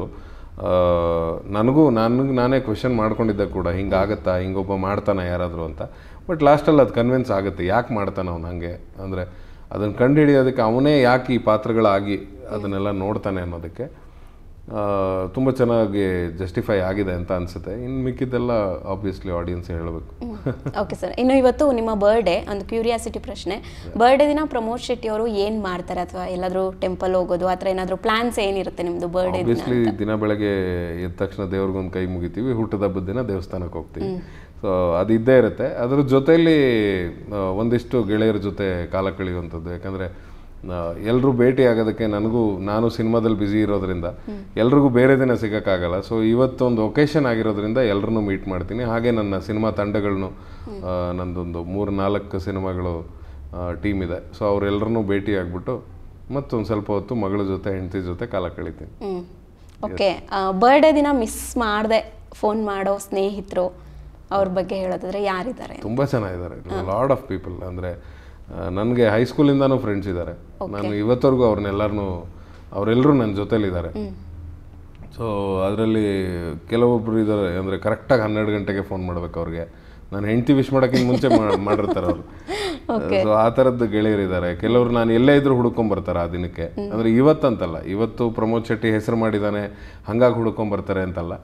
ನನಗೂ ನನಗೆ ನಾನೇ ಕ್ವೆಶನ್ ಮಾಡ್ಕೊಂಡಿದ್ದೆ ಕೂಡ, ಹಿಂಗಾಗತ್ತಾ, ಹಿಂಗೊಬ್ಬ ಮಾಡ್ತಾನೆ ಯಾರಾದರೂ ಅಂತ. ಬಟ್ ಲಾಸ್ಟಲ್ಲಿ ಅದು ಕನ್ವಿನ್ಸ್ ಆಗುತ್ತೆ, ಯಾಕೆ ಮಾಡ್ತಾನೆ ಅವ್ನು ಹಾಗೆ ಅಂದರೆ ಅದನ್ನು ಕಂಡು ಹಿಡಿಯೋದಕ್ಕೆ ಅವನೇ ಯಾಕೆ ಈ ಪಾತ್ರಗಳಾಗಿ ಅದನ್ನೆಲ್ಲ ನೋಡ್ತಾನೆ ಅನ್ನೋದಕ್ಕೆ ತುಂಬ ಚೆನ್ನಾಗಿ ಜಸ್ಟಿಫೈ ಆಗಿದೆ ಅಂತ ಅನಿಸುತ್ತೆ. ಇನ್ನು ಮಿಕ್ಕಿದ್ದೆಲ್ಲ ಆಬ್ವಿಯಸ್ಲಿ ಆಡಿಯನ್ಸ್ ಹೇಳಬೇಕು. ಓಕೆ ಸರ್, ಇನ್ನು ಇವತ್ತು ನಿಮ್ಮ ಬರ್ಡೇ, ಒಂದು ಕ್ಯೂರಿಯಾಸಿಟಿ ಪ್ರಶ್ನೆ. ಬರ್ಡೇ ದಿನ ಪ್ರಮೋದ್ ಶೆಟ್ಟಿ ಅವರು ಏನು ಮಾಡ್ತಾರೆ, ಅಥವಾ ಎಲ್ಲಾದರೂ ಟೆಂಪಲ್ ಹೋಗೋದು ಆ ಥರ ಏನಾದರೂ ಪ್ಲಾನ್ಸ್ ಏನಿರುತ್ತೆ ನಿಮ್ಮದು ಬರ್ಡೇ ದಿನ? ಆಬ್ವಿಯಸ್ಲಿ ದಿನ ಬೆಳಗ್ಗೆ ಎದ್ದ ತಕ್ಷಣ ದೇವ್ರಿಗೊಂದು ಕೈ ಮುಗಿತೀವಿ, ಹುಟ್ಟದ ಹಬ್ಬದ ದಿನ ದೇವಸ್ಥಾನಕ್ಕೆ ಹೋಗ್ತೀವಿ. ಸೊ ಅದು ಇದ್ದೇ ಇರುತ್ತೆ. ಅದ್ರ ಜೊತೆಯಲ್ಲಿ ಒಂದಿಷ್ಟು ಗೆಳೆಯರ ಜೊತೆ ಕಾಲ ಕಳೆಯುವಂಥದ್ದು. ಯಾಕಂದರೆ ಎಲ್ಲರೂ ಭೇಟಿ ಆಗೋದಕ್ಕೆ ನನಗೂ, ನಾನು ಸಿನಿಮಾದಲ್ಲಿ ಬ್ಯುಸಿ ಇರೋದ್ರಿಂದ ಎಲ್ರಿಗೂ ಬೇರೆ ದಿನ ಸಿಗೋಕ್ಕಾಗಲ್ಲ. ಸೊ ಇವತ್ತೊಂದು ಒಕೇಶನ್ ಆಗಿರೋದ್ರಿಂದ ಎಲ್ಲರನ್ನೂ ಮೀಟ್ ಮಾಡ್ತೀನಿ. ಹಾಗೆ ನನ್ನ ಸಿನಿಮಾ ತಂಡಗಳನ್ನು, ನಂದೊಂದು ಮೂರು ನಾಲ್ಕು ಸಿನಿಮಾಗಳು ಟೀಮ್ ಇದೆ. ಸೊ ಅವರೆಲ್ಲರನ್ನೂ ಭೇಟಿ ಆಗಿಬಿಟ್ಟು ಮತ್ತೊಂದು ಸ್ವಲ್ಪ ಹೊತ್ತು ಮಗಳ ಜೊತೆ ಹೆಂಡತಿ ಜೊತೆ ಕಾಲ ಕಳೀತೀನಿ. ಓಕೆ, ಬರ್ಡೇ ದಿನ ಮಿಸ್ ಮಾಡದೆ ಫೋನ್ ಮಾಡೋ ಸ್ನೇಹಿತರು ಅವ್ರ ಬಗ್ಗೆ ಹೇಳೋದಾದ್ರೆ ಯಾರಿದ್ದಾರೆ? ತುಂಬ ಚೆನ್ನಾಗಿದ್ದಾರೆ, ಲಾಡ್ ಆಫ್ ಪೀಪಲ್. ಅಂದರೆ ನನಗೆ ಹೈಸ್ಕೂಲಿಂದನೂ ಫ್ರೆಂಡ್ಸ್ ಇದ್ದಾರೆ. ನಾನು ಇವತ್ತವರೆಗೂ ಅವ್ರನ್ನೆಲ್ಲರನ್ನೂ ಅವರೆಲ್ಲರೂ ನನ್ನ ಜೊತೆಲಿದ್ದಾರೆ. ಸೊ ಅದರಲ್ಲಿ ಕೆಲವೊಬ್ಬರು ಇದ್ದಾರೆ ಅಂದರೆ ಕರೆಕ್ಟಾಗಿ ಹನ್ನೆರಡು ಗಂಟೆಗೆ ಫೋನ್ ಮಾಡ್ಬೇಕು ಅವ್ರಿಗೆ. ನಾನು ಹೆಂಡತಿ ವಿಶ್ ಮಾಡೋಕ್ಕಿಂತ ಮುಂಚೆ ಮಾಡಿರ್ತಾರೆ ಅವರು. ಸೊ ಆ ಥರದ್ದು ಗೆಳೆಯರಿದ್ದಾರೆ. ಕೆಲವರು ನಾನು ಎಲ್ಲೇ ಇದ್ರೂ ಹುಡ್ಕೊಂಬರ್ತಾರೆ ಆ ದಿನಕ್ಕೆ. ಅಂದರೆ ಇವತ್ತಂತಲ್ಲ, ಇವತ್ತು ಪ್ರಮೋದ್ ಶೆಟ್ಟಿ ಹೆಸರು ಮಾಡಿದ್ದಾನೆ ಹಾಗಾಗಿ ಹುಡ್ಕೊಂಬರ್ತಾರೆ ಅಂತಲ್ಲ.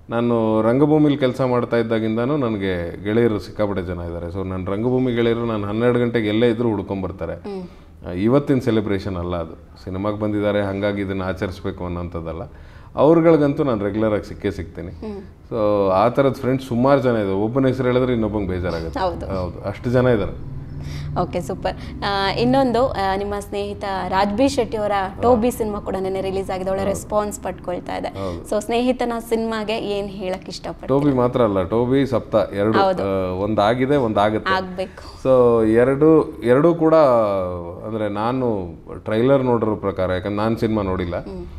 ನಾನು ರಂಗಭೂಮಿಲಿ ಕೆಲಸ ಮಾಡ್ತಾ ಇದ್ದಾಗಿಂದನೂ ನನಗೆ ಗೆಳೆಯರು ಸಿಕ್ಕಾಪಟ್ಟೆ ಜನ ಇದ್ದಾರೆ. ಸೊ ನನ್ನ ರಂಗಭೂಮಿ ಗೆಳೆಯರು ನಾನು ಹನ್ನೆರಡು ಗಂಟೆಗೆ ಎಲ್ಲೇ ಇದ್ದರೂ ಹುಡ್ಕೊಂಬರ್ತಾರೆ. ಇವತ್ತಿನ ಸೆಲೆಬ್ರೇಷನ್ ಅಲ್ಲ ಅದು, ಸಿನಿಮಾಗೆ ಬಂದಿದ್ದಾರೆ ಹಾಗಾಗಿ ಇದನ್ನು ಆಚರಿಸ್ಬೇಕು ಅನ್ನೋಂಥದ್ದಲ್ಲ. ಅವ್ರುಗಳಿಗಂತೂ ನಾನು ರೆಗ್ಯುಲರಾಗಿ ಸಿಕ್ಕೇ ಸಿಗ್ತೀನಿ. ಸೊ ಆ ಥರದ ಫ್ರೆಂಡ್ಸ್ ಸುಮಾರು ಜನ ಇದ್ದಾರೆ. ಒಬ್ಬನ ಹೆಸರು ಹೇಳಿದ್ರೆ ಇನ್ನೊಬ್ಬಂಗೆ ಬೇಜಾರಾಗುತ್ತೆ. ಹೌದು, ಅಷ್ಟು ಜನ ಇದ್ದಾರೆ. Okay, super. ಇನ್ನೊಂದು ನಿಮ್ಮ ಸ್ನೇಹಿತ ರಾಜ್ಬಿ ಶೆಟ್ಟಿ ಅವರ ಟೋಬಿ ಸಿನಿಮಾ ಕೂಡ ನೆನ್ನೆ ರಿಲೀಸ್ ಆಗಿದೆ, ಒಳ್ಳೆ ರೆಸ್ಪಾನ್ಸ್ ಪಡ್ಕೊಳ್ತಾ ಇದೆ. ಸೊ ಸ್ನೇಹಿತನ ಸಿನಿಮಾಗೆ ಏನ್ ಹೇಳಕ್ ಇಷ್ಟಪಡ್ತೀನಿ? ಟೋಬಿ ಮಾತ್ರ ಅಲ್ಲ, ಟೋಬಿ ಸಪ್ತ ಎರಡು ಒಂದಾಗಿದೆ, ಒಂದಾಗುತ್ತೆ ಆಗ್ಬೇಕು. ಸೊ ಎರಡು ಎರಡೂ ಕೂಡ ಅಂದರೆ ನಾನು ಟ್ರೈಲರ್ ನೋಡಿರೋ ಪ್ರಕಾರ, ಯಾಕಂದ್ರೆ ನಾನು ಸಿನಿಮಾ ನೋಡಿಲ್ಲ,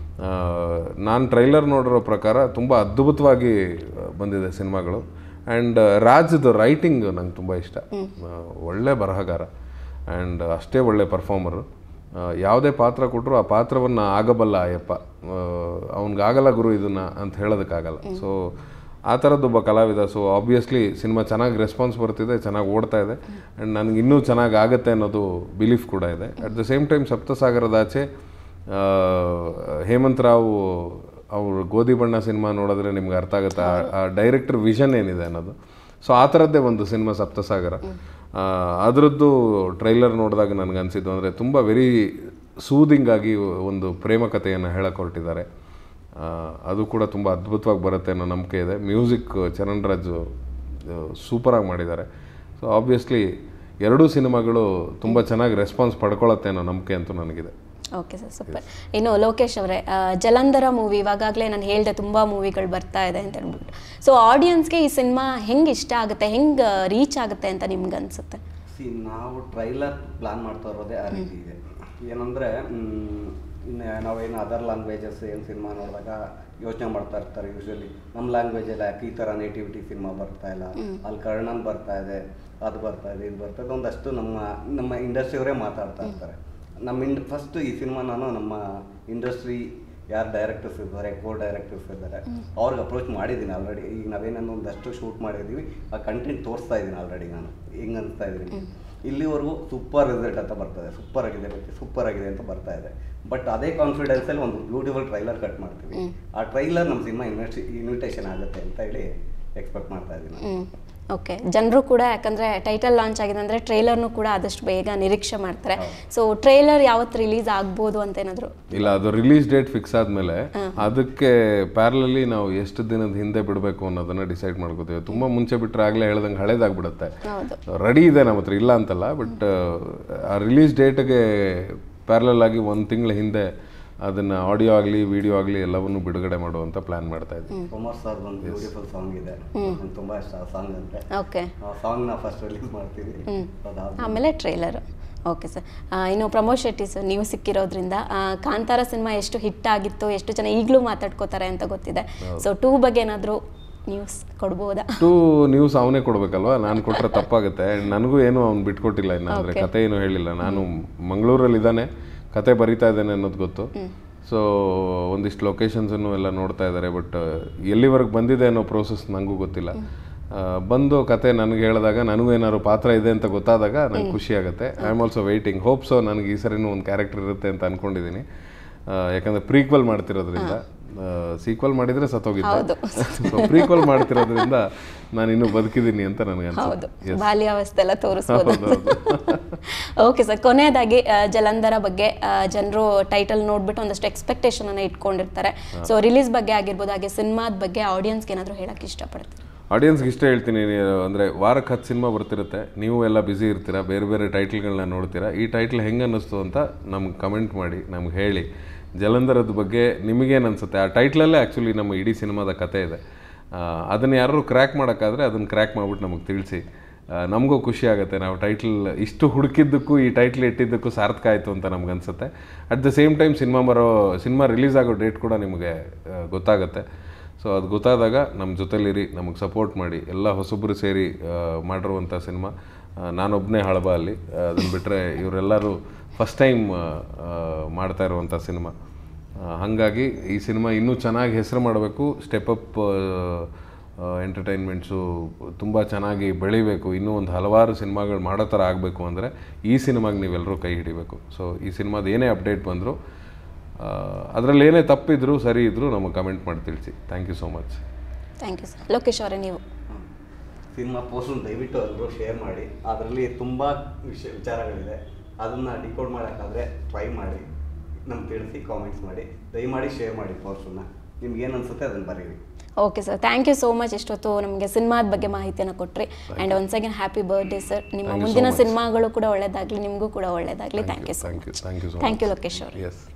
ನಾನು ಟ್ರೈಲರ್ ನೋಡಿರೋ ಪ್ರಕಾರ ತುಂಬ ಅದ್ಭುತವಾಗಿ ಬಂದಿದೆ ಸಿನಿಮಾಗಳು. ಆ್ಯಂಡ್ ರಾಜ್ದು ರೈಟಿಂಗ್ ನಂಗೆ ತುಂಬ ಇಷ್ಟ. ಒಳ್ಳೆ ಬರಹಗಾರ ಆ್ಯಂಡ್ ಅಷ್ಟೇ ಒಳ್ಳೆ ಪರ್ಫಾರ್ಮರು. ಯಾವುದೇ ಪಾತ್ರ ಕೊಟ್ಟರು ಆ ಪಾತ್ರವನ್ನು ಆಗಬಲ್ಲ ಅಯ್ಯಪ್ಪ, ಅವನಿಗಾಗಲ್ಲ ಗುರು ಇದನ್ನು ಅಂತ ಹೇಳೋದಕ್ಕಾಗಲ್ಲ. ಸೊ ಆ ಥರದ್ದೊಬ್ಬ ಕಲಾವಿದ. ಸೊ ಆಬ್ವಿಯಸ್ಲಿ ಸಿನಿಮಾ ಚೆನ್ನಾಗಿ ರೆಸ್ಪಾನ್ಸ್ ಬರ್ತಿದೆ, ಚೆನ್ನಾಗಿ ಓಡ್ತಾ ಇದೆ, ಆ್ಯಂಡ್ ನನಗೆ ಇನ್ನೂ ಚೆನ್ನಾಗಿ ಆಗುತ್ತೆ ಅನ್ನೋದು ಬಿಲೀಫ್ ಕೂಡ ಇದೆ. At the same time Saptasagaradache Hemanth Rao ಅವರು ಗೋಧಿ ಬಣ್ಣ ಸಿನಿಮಾ ನೋಡಿದ್ರೆ ನಿಮ್ಗೆ ಅರ್ಥ ಆಗುತ್ತೆ ಆ ಡೈರೆಕ್ಟರ್ ವಿಷನ್ ಏನಿದೆ ಅನ್ನೋದು. ಸೊ ಆ ಥರದ್ದೇ ಒಂದು ಸಿನಿಮಾ ಸಪ್ತಸಾಗರ. ಅದರದ್ದು ಟ್ರೈಲರ್ ನೋಡಿದಾಗ ನನಗೆ ಅನಿಸಿದ್ದು ಅಂದರೆ ತುಂಬ ವೆರಿ ಸೂದಿಂಗ್ ಆಗಿ ಒಂದು ಪ್ರೇಮ ಕಥೆಯನ್ನು ಹೇಳಕ್ಕೆ ಹೊರಟಿದ್ದಾರೆ. ಅದು ಕೂಡ ತುಂಬ ಅದ್ಭುತವಾಗಿ ಬರುತ್ತೆ ಅನ್ನೋ ನಂಬಿಕೆ ಇದೆ. ಮ್ಯೂಸಿಕ್ ಚರಣ್ ರಾಜ್ ಸೂಪರಾಗಿ ಮಾಡಿದ್ದಾರೆ. ಸೊ ಆಬ್ವಿಯಸ್ಲಿ ಎರಡೂ ಸಿನಿಮಾಗಳು ತುಂಬ ಚೆನ್ನಾಗಿ ರೆಸ್ಪಾನ್ಸ್ ಪಡ್ಕೊಳ್ಳುತ್ತೆ ಅನ್ನೋ ನಂಬಿಕೆ ಅಂತೂ ನನಗಿದೆ. Okay sir, super. ಇನ್ನು ಲೋಕೇಶ್ ಅವರೇ, ಜಲಂಧರ ಮೂವಿ ಇವಾಗಲೇ ನಾನು ಹೇಳಿದೆ ತುಂಬ ಮೂವಿಗಳು ಬರ್ತಾ ಇದೆ ಅಂತ ಹೇಳ್ಬಿಟ್ಟು, ಸೊ ಆಡಿಯನ್ಸ್ಗೆ ಈ ಸಿನಿಮಾ ಹೆಂಗೆ ಇಷ್ಟ ಆಗುತ್ತೆ, ಹೆಂಗೆ ರೀಚ್ ಆಗುತ್ತೆ ಅಂತ ನಿಮ್ಗೆ ಅನಿಸುತ್ತೆ? ಸಿ ನಾವು ಟ್ರೈಲರ್ ಪ್ಲಾನ್ ಮಾಡ್ತಾ ಇರೋದೇ ಆ ರೀತಿ ಇದೆ. ಏನಂದರೆ ಇನ್ನು ನಾವೇನು ಅದರ್ ಲ್ಯಾಂಗ್ವೇಜಸ್ ಏನು ಸಿನಿಮಾ ನೋಡಿದಾಗ ಯೋಚನೆ ಮಾಡ್ತಾ ಇರ್ತಾರೆ ಯೂಶ್ವಲಿ, ನಮ್ಮ ಲ್ಯಾಂಗ್ವೇಜಲ್ಲಿ ಯಾಕೆ ಈ ಥರ ನೇಟಿವಿಟಿ ಸಿನಿಮಾ ಬರ್ತಾ ಇಲ್ಲ, ಅಲ್ಲಿ ಕರ್ಣನ್ ಬರ್ತಾ ಇದೆ, ಅದು ಬರ್ತಾ ಇದೆ, ಇದು ಬರ್ತಾ ಇದೆ, ಒಂದಷ್ಟು ನಮ್ಮ ನಮ್ಮ ಇಂಡಸ್ಟ್ರಿಯವರೇ ಮಾತಾಡ್ತಾ ಇರ್ತಾರೆ. ನಮ್ಮ ಇಂಡ್ ಫಸ್ಟ್ ಈ ಸಿನಿಮಾ ನಾನು ನಮ್ಮ ಇಂಡಸ್ಟ್ರಿ ಯಾರು ಡೈರೆಕ್ಟರ್ಸ್ ಇದ್ದಾರೆ, ಕೋ ಡೈರೆಕ್ಟರ್ಸ್ ಇದ್ದಾರೆ, ಅವ್ರಿಗೆ ಅಪ್ರೋಚ್ ಮಾಡಿದ್ದೀನಿ ಆಲ್ರೆಡಿ. ಈಗ ನಾವೇನೋ ಒಂದಷ್ಟು ಶೂಟ್ ಮಾಡಿದ್ದೀವಿ, ಆ ಕಂಟೆಂಟ್ ತೋರಿಸ್ತಾ ಇದ್ದೀನಿ ಆಲ್ರೆಡಿ. ನಾನು ಹೆಂಗೆ ಅನಿಸ್ತಾ ಇದ್ದೀನಿ, ಇಲ್ಲಿವರೆಗೂ ಸೂಪರ್ ರಿಸಲ್ಟ್ ಅಂತ ಬರ್ತದೆ, ಸೂಪರ್ ಆಗಿದೆ ಸೂಪರ್ ಆಗಿದೆ ಅಂತ ಬರ್ತಾ ಇದೆ. ಬಟ್ ಅದೇ ಕಾನ್ಫಿಡೆನ್ಸಲ್ಲಿ ಒಂದು ಬ್ಯೂಟಿಫುಲ್ ಟ್ರೈಲರ್ ಕಟ್ ಮಾಡ್ತೀವಿ. ಆ ಟ್ರೈಲರ್ ನಮ್ಮ ಸಿನಿಮಾ ಇನ್ವೆಸ್ಟ್ ಇನ್ವಿಟೇಷನ್ ಆಗುತ್ತೆ ಅಂತ ಹೇಳಿ ಎಕ್ಸ್ಪೆಕ್ಟ್ ಮಾಡ್ತಾ ಇದ್ದೀನಿ. ಓಕೆ, ಜನರು ಕೂಡ ಯಾಕಂದರೆ ಟೈಟಲ್ ಲಾಂಚ್ ಆಗಿದೆ ಅಂದರೆ ಟ್ರೈಲರ್ನು ಕೂಡ ಆದಷ್ಟು ಬೇಗ ನಿರೀಕ್ಷೆ ಮಾಡ್ತಾರೆ. ಸೊ ಟ್ರೈಲರ್ ಯಾವತ್ತು ರಿಲೀಸ್ ಆಗ್ಬೋದು ಅಂತ ಏನಾದರೂ? ಇಲ್ಲ, ಅದು ರಿಲೀಸ್ ಡೇಟ್ ಫಿಕ್ಸ್ ಆದಮೇಲೆ ಅದಕ್ಕೆ ಪ್ಯಾರಲಲ್ಲಿ ನಾವು ಎಷ್ಟು ದಿನದ ಹಿಂದೆ ಬಿಡಬೇಕು ಅನ್ನೋದನ್ನು ಡಿಸೈಡ್ ಮಾಡ್ಕೋತೀವಿ. ತುಂಬ ಮುಂಚೆ ಬಿಟ್ಟರೆ ಆಗಲೇ ಹೇಳ್ದಂಗೆ ಹಳೇದಾಗ್ಬಿಡುತ್ತೆ. ರೆಡಿ ಇದೆ ನಮ್ಮ ಹತ್ರ, ಇಲ್ಲ ಅಂತಲ್ಲ, ಬಟ್ ಆ ರಿಲೀಸ್ ಡೇಟ್ಗೆ ಪ್ಯಾರಲಲ್ ಆಗಿ ಒಂದು ತಿಂಗಳ ಹಿಂದೆ ಅದನ್ನು ಆಡಿಯೋ ಆಗಲಿ ವಿಡಿಯೋ ಆಗಲಿ ಎಲ್ಲವನ್ನೂ ಬಿಡುಗಡೆ ಮಾಡುವಂತ ಪ್ಲಾನ್ ಮಾಡ್ತಾ ಇದ್ದೀವಿ. ಕುಮಾರ್ ಸರ್ ಒಂದು ಬ್ಯೂಟಿಫುಲ್ ಸಾಂಗ್ ಇದೆ, ನನಗೆ ತುಂಬಾ ಇಷ್ಟ ಆ ಸಾಂಗ್ ಅಂತ. ಓಕೆ, ಆ ಸಾಂಗ್ ನ ಫಸ್ಟ್ ರಿಲೀಸ್ ಮಾಡ್ತೀವಿ, ಆಮೇಲೆ ಟ್ರೈಲರ್. ಓಕೆ ಸರ್, ಇನ್ನು ಪ್ರಮೋದ್ ಶೆಟ್ಟಿ ಸರ್, ನೀವು ಸಿಕ್ಕಿರೋದ್ರಿಂದ ಕಾಂತಾರ ಸಿನಿಮಾ ಎಷ್ಟು ಹಿಟ್ ಆಗಿತ್ತು, ಎಷ್ಟು ಜನ ಈಗಲೂ ಮಾತಾಡ್ಕೋತಾರೆ ಅಂತ ಗೊತ್ತಿದೆ. ಸೊ ಟೂ ಬಗ್ಗೆ ಏನಾದರೂ ನ್ಯೂಸ್ ಕೊಡ್ಬೋದಾ? ಟೂ ನ್ಯೂಸ್ ಅವನೇ ಕೊಡ್ಬೇಕಲ್ವಾ, ನಾನು ಕೊಟ್ಟರೆ ತಪ್ಪಾಗುತ್ತೆ. ನನಗೂ ಏನು ಅವ್ನು ಬಿಟ್ಕೊಟ್ಟಿಲ್ಲ ಇನ್ನು, ಅಂದರೆ ಕತೆ ಏನು ಹೇಳಿಲ್ಲ. ನಾನು ಮಂಗಳೂರಲ್ಲಿ ಇದ್ದಾನೆ, ಕತೆ ಬರಿತಾ ಇದ್ದೇನೆ ಅನ್ನೋದು ಗೊತ್ತು. ಸೊ ಒಂದಿಷ್ಟು ಲೊಕೇಶನ್ಸನ್ನು ಎಲ್ಲ ನೋಡ್ತಾ ಇದ್ದಾರೆ, ಬಟ್ ಎಲ್ಲಿವರೆಗೆ ಬಂದಿದೆ ಅನ್ನೋ ಪ್ರೋಸೆಸ್ ನನಗೂ ಗೊತ್ತಿಲ್ಲ. ಬಂದು ಕತೆ ನನಗೆ ಹೇಳಿದಾಗ, ನನಗೂ ಏನಾದ್ರು ಪಾತ್ರ ಇದೆ ಅಂತ ಗೊತ್ತಾದಾಗ ನಂಗೆ ಖುಷಿ ಆಗುತ್ತೆ. I am also waiting, hope so ನನಗೆ ಈ ಸರಿನೂ ಒಂದು ಕ್ಯಾರೆಕ್ಟರ್ ಇರುತ್ತೆ ಅಂತ ಅಂದ್ಕೊಂಡಿದ್ದೀನಿ. ಯಾಕಂದರೆ ಪ್ರೀಕ್ವಲ್ ಮಾಡ್ತಿರೋದ್ರಿಂದ, ಸೀಕ್ವಲ್ ಮಾಡಿದರೆ ಸತ್ತೋಗಿದ್ದೆ, ಸೊ ಪ್ರೀಕ್ವಲ್ ಮಾಡ್ತಿರೋದ್ರಿಂದ ನಾನು ಇನ್ನೂ ಬದುಕಿದ್ದೀನಿ ಅಂತ ನನಗೆ ಅನ್ಸುತ್ತೆ. ಬಾಲ್ಯಾವಸ್ಥೆ ಎಲ್ಲ ತೋರಿಸ್ಬೋದು. ಓಕೆ ಸರ್, ಕೊನೆಯದಾಗಿ ಜಲಂಧರ ಬಗ್ಗೆ ಜನರು ಟೈಟಲ್ ನೋಡ್ಬಿಟ್ಟು ಒಂದಷ್ಟು ಎಕ್ಸ್ಪೆಕ್ಟೇಷನ್ ಅನ್ನ ಇಟ್ಕೊಂಡಿರ್ತಾರೆ. ಸೊ ರಿಲೀಸ್ ಬಗ್ಗೆ ಆಗಿರ್ಬೋದು, ಹಾಗೆ ಸಿನಿಮಾದ ಬಗ್ಗೆ ಆಡಿಯನ್ಸ್ಗೆ ಏನಾದರೂ ಹೇಳಕ್ಕೆ ಇಷ್ಟಪಡ್ತೀನಿ? ಆಡಿಯನ್ಸ್ಗೆ ಇಷ್ಟ ಹೇಳ್ತೀನಿ, ಅಂದರೆ ವಾರಕ್ಕೆ ಹತ್ತು ಸಿನಿಮಾ ಬರ್ತಿರುತ್ತೆ, ನೀವು ಎಲ್ಲ ಬ್ಯುಸಿ ಇರ್ತೀರಾ, ಬೇರೆ ಬೇರೆ ಟೈಟ್ಲ್ಗಳನ್ನ ನೋಡ್ತೀರಾ. ಈ ಟೈಟ್ಲ್ ಹೆಂಗೆ ಅನ್ನಿಸ್ತು ಅಂತ ನಮ್ಗೆ ಕಮೆಂಟ್ ಮಾಡಿ, ನಮ್ಗೆ ಹೇಳಿ. ಜಲಂಧರದ ಬಗ್ಗೆ ನಿಮಗೇನು ಅನಿಸುತ್ತೆ? ಆ ಟೈಟ್ಲಲ್ಲೇ ಆ್ಯಕ್ಚುಲಿ ನಮ್ಮ ಇಡೀ ಸಿನಿಮಾದ ಕತೆ ಇದೆ. ಅದನ್ನು ಯಾರು ಕ್ರ್ಯಾಕ್ ಮಾಡೋಕ್ಕಾದರೆ ಅದನ್ನು ಕ್ರ್ಯಾಕ್ ಮಾಡಿಬಿಟ್ಟು ನಮಗೆ ತಿಳಿಸಿ, ನಮಗೂ ಖುಷಿ ಆಗುತ್ತೆ. ನಾವು ಟೈಟ್ಲ್ ಇಷ್ಟು ಹುಡುಕಿದ್ದಕ್ಕೂ ಈ ಟೈಟ್ಲ್ ಇಟ್ಟಿದ್ದಕ್ಕೂ ಸಾರ್ಥಕ ಆಯಿತು ಅಂತ ನಮ್ಗೆ ಅನಿಸುತ್ತೆ. At the same time cinema ಬರೋ ಸಿನಿಮಾ ರಿಲೀಸ್ ಆಗೋ ಡೇಟ್ ಕೂಡ ನಿಮಗೆ ಗೊತ್ತಾಗುತ್ತೆ. ಸೊ ಅದು ಗೊತ್ತಾದಾಗ ನಮ್ಮ ಜೊತೆಲಿರಿ, ನಮಗೆ ಸಪೋರ್ಟ್ ಮಾಡಿ. ಎಲ್ಲ ಹೊಸೊಬ್ಬರು ಸೇರಿ ಮಾಡಿರುವಂಥ ಸಿನಿಮಾ, ನಾನೊಬ್ಬನೇ ಹಳಬ ಅಲ್ಲಿ. ಅದನ್ನು ಬಿಟ್ಟರೆ ಇವರೆಲ್ಲರೂ ಫಸ್ಟ್ ಟೈಮ್ ಮಾಡ್ತಾ ಇರುವಂಥ ಸಿನಿಮಾ. ಹಾಗಾಗಿ ಈ ಸಿನಿಮಾ ಇನ್ನೂ ಚೆನ್ನಾಗಿ ಹೆಸರು ಮಾಡಬೇಕು, ಸ್ಟೆಪ್ ಅಪ್ ಎಂಟರ್ಟೈನ್ಮೆಂಟ್ಸು ತುಂಬ ಚೆನ್ನಾಗಿ ಬೆಳಿಬೇಕು, ಇನ್ನೂ ಒಂದು ಹಲವಾರು ಸಿನಿಮಾಗಳು ಮಾಡೋ ಥರ ಆಗಬೇಕು ಅಂದರೆ ಈ ಸಿನಿಮಾಗೆ ನೀವೆಲ್ಲರೂ ಕೈ ಹಿಡಿಬೇಕು. ಸೊ ಈ ಸಿನಿಮಾದ ಏನೇ ಅಪ್ಡೇಟ್ ಬಂದರೂ, ಅದರಲ್ಲಿ ಏನೇ ತಪ್ಪಿದ್ರು ಸರಿ ಇದ್ದರೂ ನಮಗೆ ಕಮೆಂಟ್ ಮಾಡಿ ತಿಳಿಸಿ. Thank you so much. Thank you sir. Lokesh ಅವರೇ ನೀವು ಸಿನಿಮಾ ಪೋಸ್ಟನ್ನು ದಯವಿಟ್ಟು ಎಲ್ಲರೂ ಶೇರ್ ಮಾಡಿ. ಅದರಲ್ಲಿ ತುಂಬ ವಿಷಯ ವಿಚಾರಗಳಿದೆ, ಅದನ್ನು ಡಿಕೋಡ್ ಮಾಡೋಕ್ಕಾದರೆ ಟ್ರೈ ಮಾಡಿ, ನಮ್ಗೆ ತಿಳಿಸಿ, ಕಾಮೆಂಟ್ಸ್ ಮಾಡಿ, ದಯಮಾಡಿ ಶೇರ್ ಮಾಡಿ ಪೋಸ್ಟನ್ನು. ನಿಮ್ಗೆ ಏನು ಅನಿಸುತ್ತೆ ಅದನ್ನು ಬರೀರಿ. Okay sir, thank you so much. ಇಷ್ಟೊತ್ತು ನಮಗೆ ಸಿನಿಮಾದ ಬಗ್ಗೆ ಮಾಹಿತಿಯನ್ನು ಕೊಟ್ರಿ. And once again happy birthday sir. ನಿಮ್ಮ ಮುಂದಿನ ಸಿನಿಮಾಗಳು ಕೂಡ ಒಳ್ಳೆಯದಾಗಲಿ, ನಿಮಗೂ ಕೂಡ ಒಳ್ಳೆಯದಾಗಲಿ. Thank you so much. Thank you thank you Lokesh ಅವರು. ಎಸ್